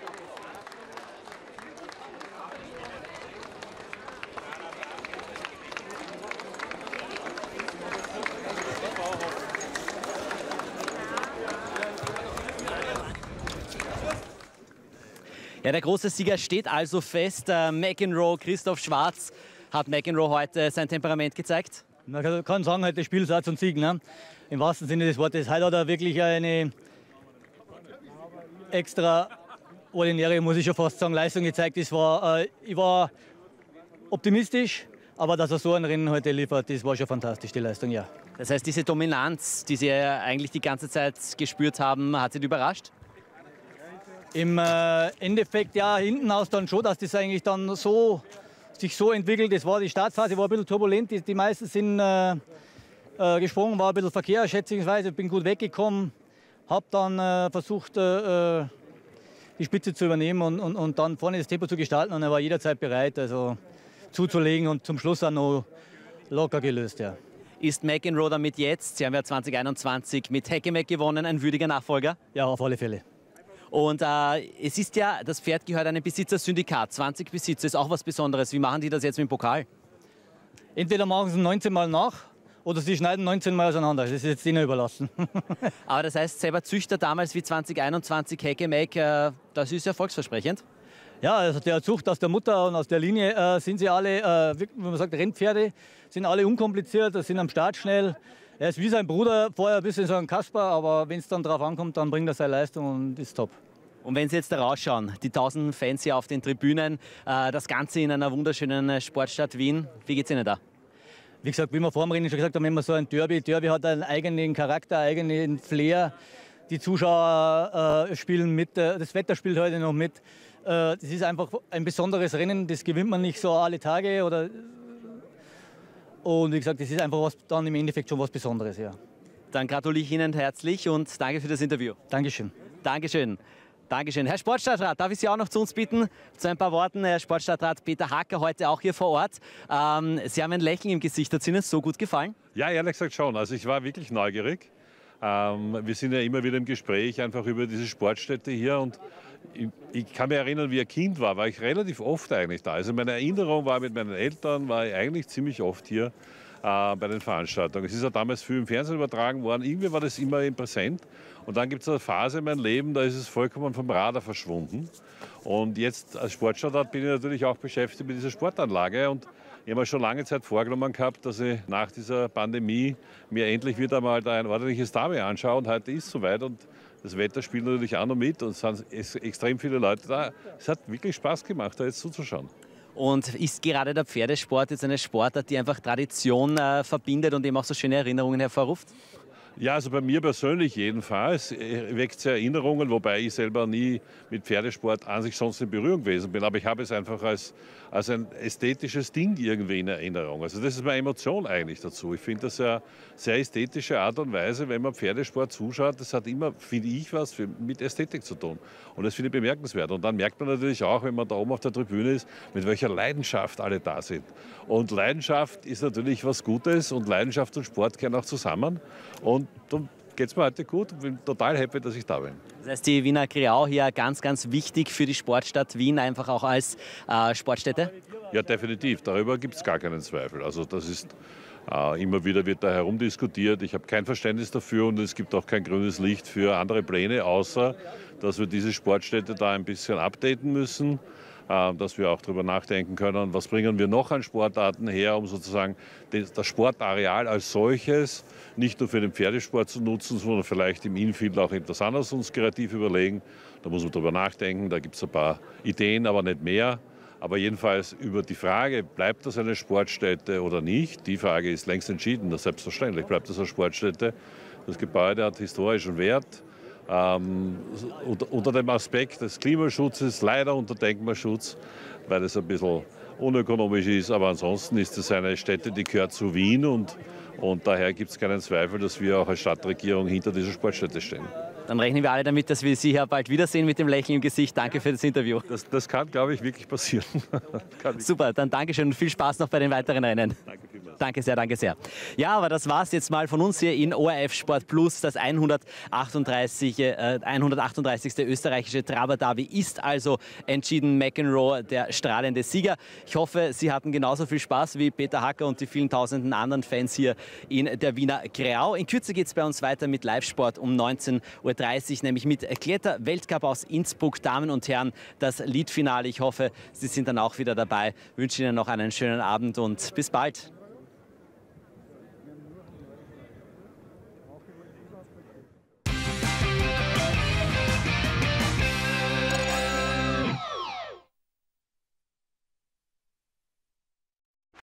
Ja, der große Sieger steht also fest. McEnroe, Christoph Schwarz. Hat McEnroe heute sein Temperament gezeigt? Man kann sagen, heute Spiel Satz und Sieg. Ne? Im wahrsten Sinne des Wortes. Heute hat er wirklich eine extraordinäre, muss ich schon fast sagen, Leistung gezeigt. Ich war optimistisch, aber dass er so ein Rennen heute liefert, das war schon fantastisch, die Leistung, ja. Das heißt, diese Dominanz, die Sie eigentlich die ganze Zeit gespürt haben, hat Sie überrascht? Im Endeffekt ja, hinten aus dann schon, dass das eigentlich dann sich so entwickelt. Das war die Startphase, war ein bisschen turbulent. Die meisten sind gesprungen, war ein bisschen Verkehr, schätzungsweise. Bin gut weggekommen, habe dann versucht, die Spitze zu übernehmen und dann vorne das Tempo zu gestalten. Und er war jederzeit bereit, also zuzulegen und zum Schluss auch noch locker gelöst. Ja. Ist McEnroe damit jetzt, Sie haben ja 2021 mit Häckemeck gewonnen, ein würdiger Nachfolger? Ja, auf alle Fälle. Und es ist ja, das Pferd gehört einem Besitzersyndikat, 20 Besitzer, ist auch was Besonderes. Wie machen die das jetzt mit dem Pokal? Entweder machen sie 19 Mal nach oder sie schneiden 19 Mal auseinander. Das ist jetzt ihnen überlassen. Aber das heißt, selber Züchter damals wie 2021 Häckemeck, das ist ja erfolgsversprechend. Ja, also der Zucht aus der Mutter und aus der Linie sind sie alle, wie man sagt, Rennpferde, sind alle unkompliziert, sind am Start schnell. Er ist wie sein Bruder, vorher ein bisschen so ein Kasper, aber wenn es dann drauf ankommt, dann bringt er seine Leistung und ist top. Und wenn Sie jetzt da rausschauen, die 1000 Fans hier auf den Tribünen, das Ganze in einer wunderschönen Sportstadt Wien, wie geht es Ihnen da? Wie gesagt, wie wir vor dem Rennen schon gesagt haben, immer so ein Derby. Derby hat einen eigenen Charakter, einen eigenen Flair. Die Zuschauer spielen mit, das Wetter spielt heute noch mit. Das ist einfach ein besonderes Rennen, das gewinnt man nicht so alle Tage. Und wie gesagt, das ist einfach dann im Endeffekt schon was Besonderes. Ja. Dann gratuliere ich Ihnen herzlich und danke für das Interview. Dankeschön. Dankeschön. Dankeschön. Herr Sportstadtrat, darf ich Sie auch noch zu uns bitten? Zu ein paar Worten. Herr Sportstadtrat Peter Hacker, heute auch hier vor Ort. Sie haben ein Lächeln im Gesicht. Hat es Ihnen so gut gefallen? Ja, ehrlich gesagt schon. Also ich war wirklich neugierig. Wir sind ja immer wieder im Gespräch einfach über diese Sportstätte hier. Und ich kann mich erinnern, wie ein Kind war ich relativ oft eigentlich da. Also meine Erinnerung war mit meinen Eltern, war ich eigentlich ziemlich oft hier bei den Veranstaltungen. Es ist ja damals viel im Fernsehen übertragen worden. Irgendwie war das immer präsent. Und dann gibt es eine Phase in meinem Leben, da ist es vollkommen vom Radar verschwunden. Und jetzt als Sportstadtrat bin ich natürlich auch beschäftigt mit dieser Sportanlage. Und ich habe mir schon lange Zeit vorgenommen gehabt, dass ich nach dieser Pandemie mir endlich wieder mal ein ordentliches Derby anschaue. Und heute ist es soweit. Und das Wetter spielt natürlich auch noch mit. Und es sind extrem viele Leute da. Es hat wirklich Spaß gemacht, da jetzt zuzuschauen. Und ist gerade der Pferdesport jetzt eine Sportart, die einfach Tradition verbindet und eben auch so schöne Erinnerungen hervorruft? Ja, also bei mir persönlich jedenfalls weckt es Erinnerungen, wobei ich selber nie mit Pferdesport an sich sonst in Berührung gewesen bin. Aber ich habe es einfach als ein ästhetisches Ding irgendwie in Erinnerung. Also das ist meine Emotion eigentlich dazu. Ich finde das ja sehr ästhetische Art und Weise, wenn man Pferdesport zuschaut. Das hat immer, finde ich, was mit Ästhetik zu tun. Und das finde ich bemerkenswert. Und dann merkt man natürlich auch, wenn man da oben auf der Tribüne ist, mit welcher Leidenschaft alle da sind. Und Leidenschaft ist natürlich was Gutes und Leidenschaft und Sport gehören auch zusammen. Und darum geht es mir heute gut und bin total happy, dass ich da bin. Das heißt, die Wiener Kreau hier ganz, ganz wichtig für die Sportstadt Wien, einfach auch als Sportstätte? Ja, definitiv. Darüber gibt es gar keinen Zweifel. Also das ist immer wieder wird da herumdiskutiert. Ich habe kein Verständnis dafür und es gibt auch kein grünes Licht für andere Pläne, außer dass wir diese Sportstätte da ein bisschen updaten müssen. Dass wir auch darüber nachdenken können, was bringen wir noch an Sportarten her, um sozusagen das Sportareal als solches nicht nur für den Pferdesport zu nutzen, sondern vielleicht im Infield auch etwas anderes uns kreativ überlegen. Da muss man darüber nachdenken, da gibt es ein paar Ideen, aber nicht mehr. Aber jedenfalls über die Frage, bleibt das eine Sportstätte oder nicht, die Frage ist längst entschieden. Das selbstverständlich bleibt das eine Sportstätte. Das Gebäude hat historischen Wert. Unter dem Aspekt des Klimaschutzes, leider unter Denkmalschutz, weil es ein bisschen unökonomisch ist. Aber ansonsten ist es eine Stätte, die gehört zu Wien und Und daher gibt es keinen Zweifel, dass wir auch als Stadtregierung hinter dieser Sportstätte stehen. Dann rechnen wir alle damit, dass wir Sie hier bald wiedersehen mit dem Lächeln im Gesicht. Danke für das Interview. Das kann, glaube ich, wirklich passieren. Super, dann Dankeschön und viel Spaß noch bei den weiteren Rennen. Danke vielmals. Danke sehr, danke sehr. Ja, aber das war es jetzt mal von uns hier in ORF Sport Plus. Das 138. österreichische Traber-Derby ist also entschieden. McEnroe, der strahlende Sieger. Ich hoffe, Sie hatten genauso viel Spaß wie Peter Hacker und die vielen tausenden anderen Fans hier in der Wiener Kreau. In Kürze geht es bei uns weiter mit Live-Sport um 19:30 Uhr, nämlich mit Kletter-Weltcup aus Innsbruck. Damen und Herren, das Lead-Finale. Ich hoffe, Sie sind dann auch wieder dabei. Ich wünsche Ihnen noch einen schönen Abend und bis bald.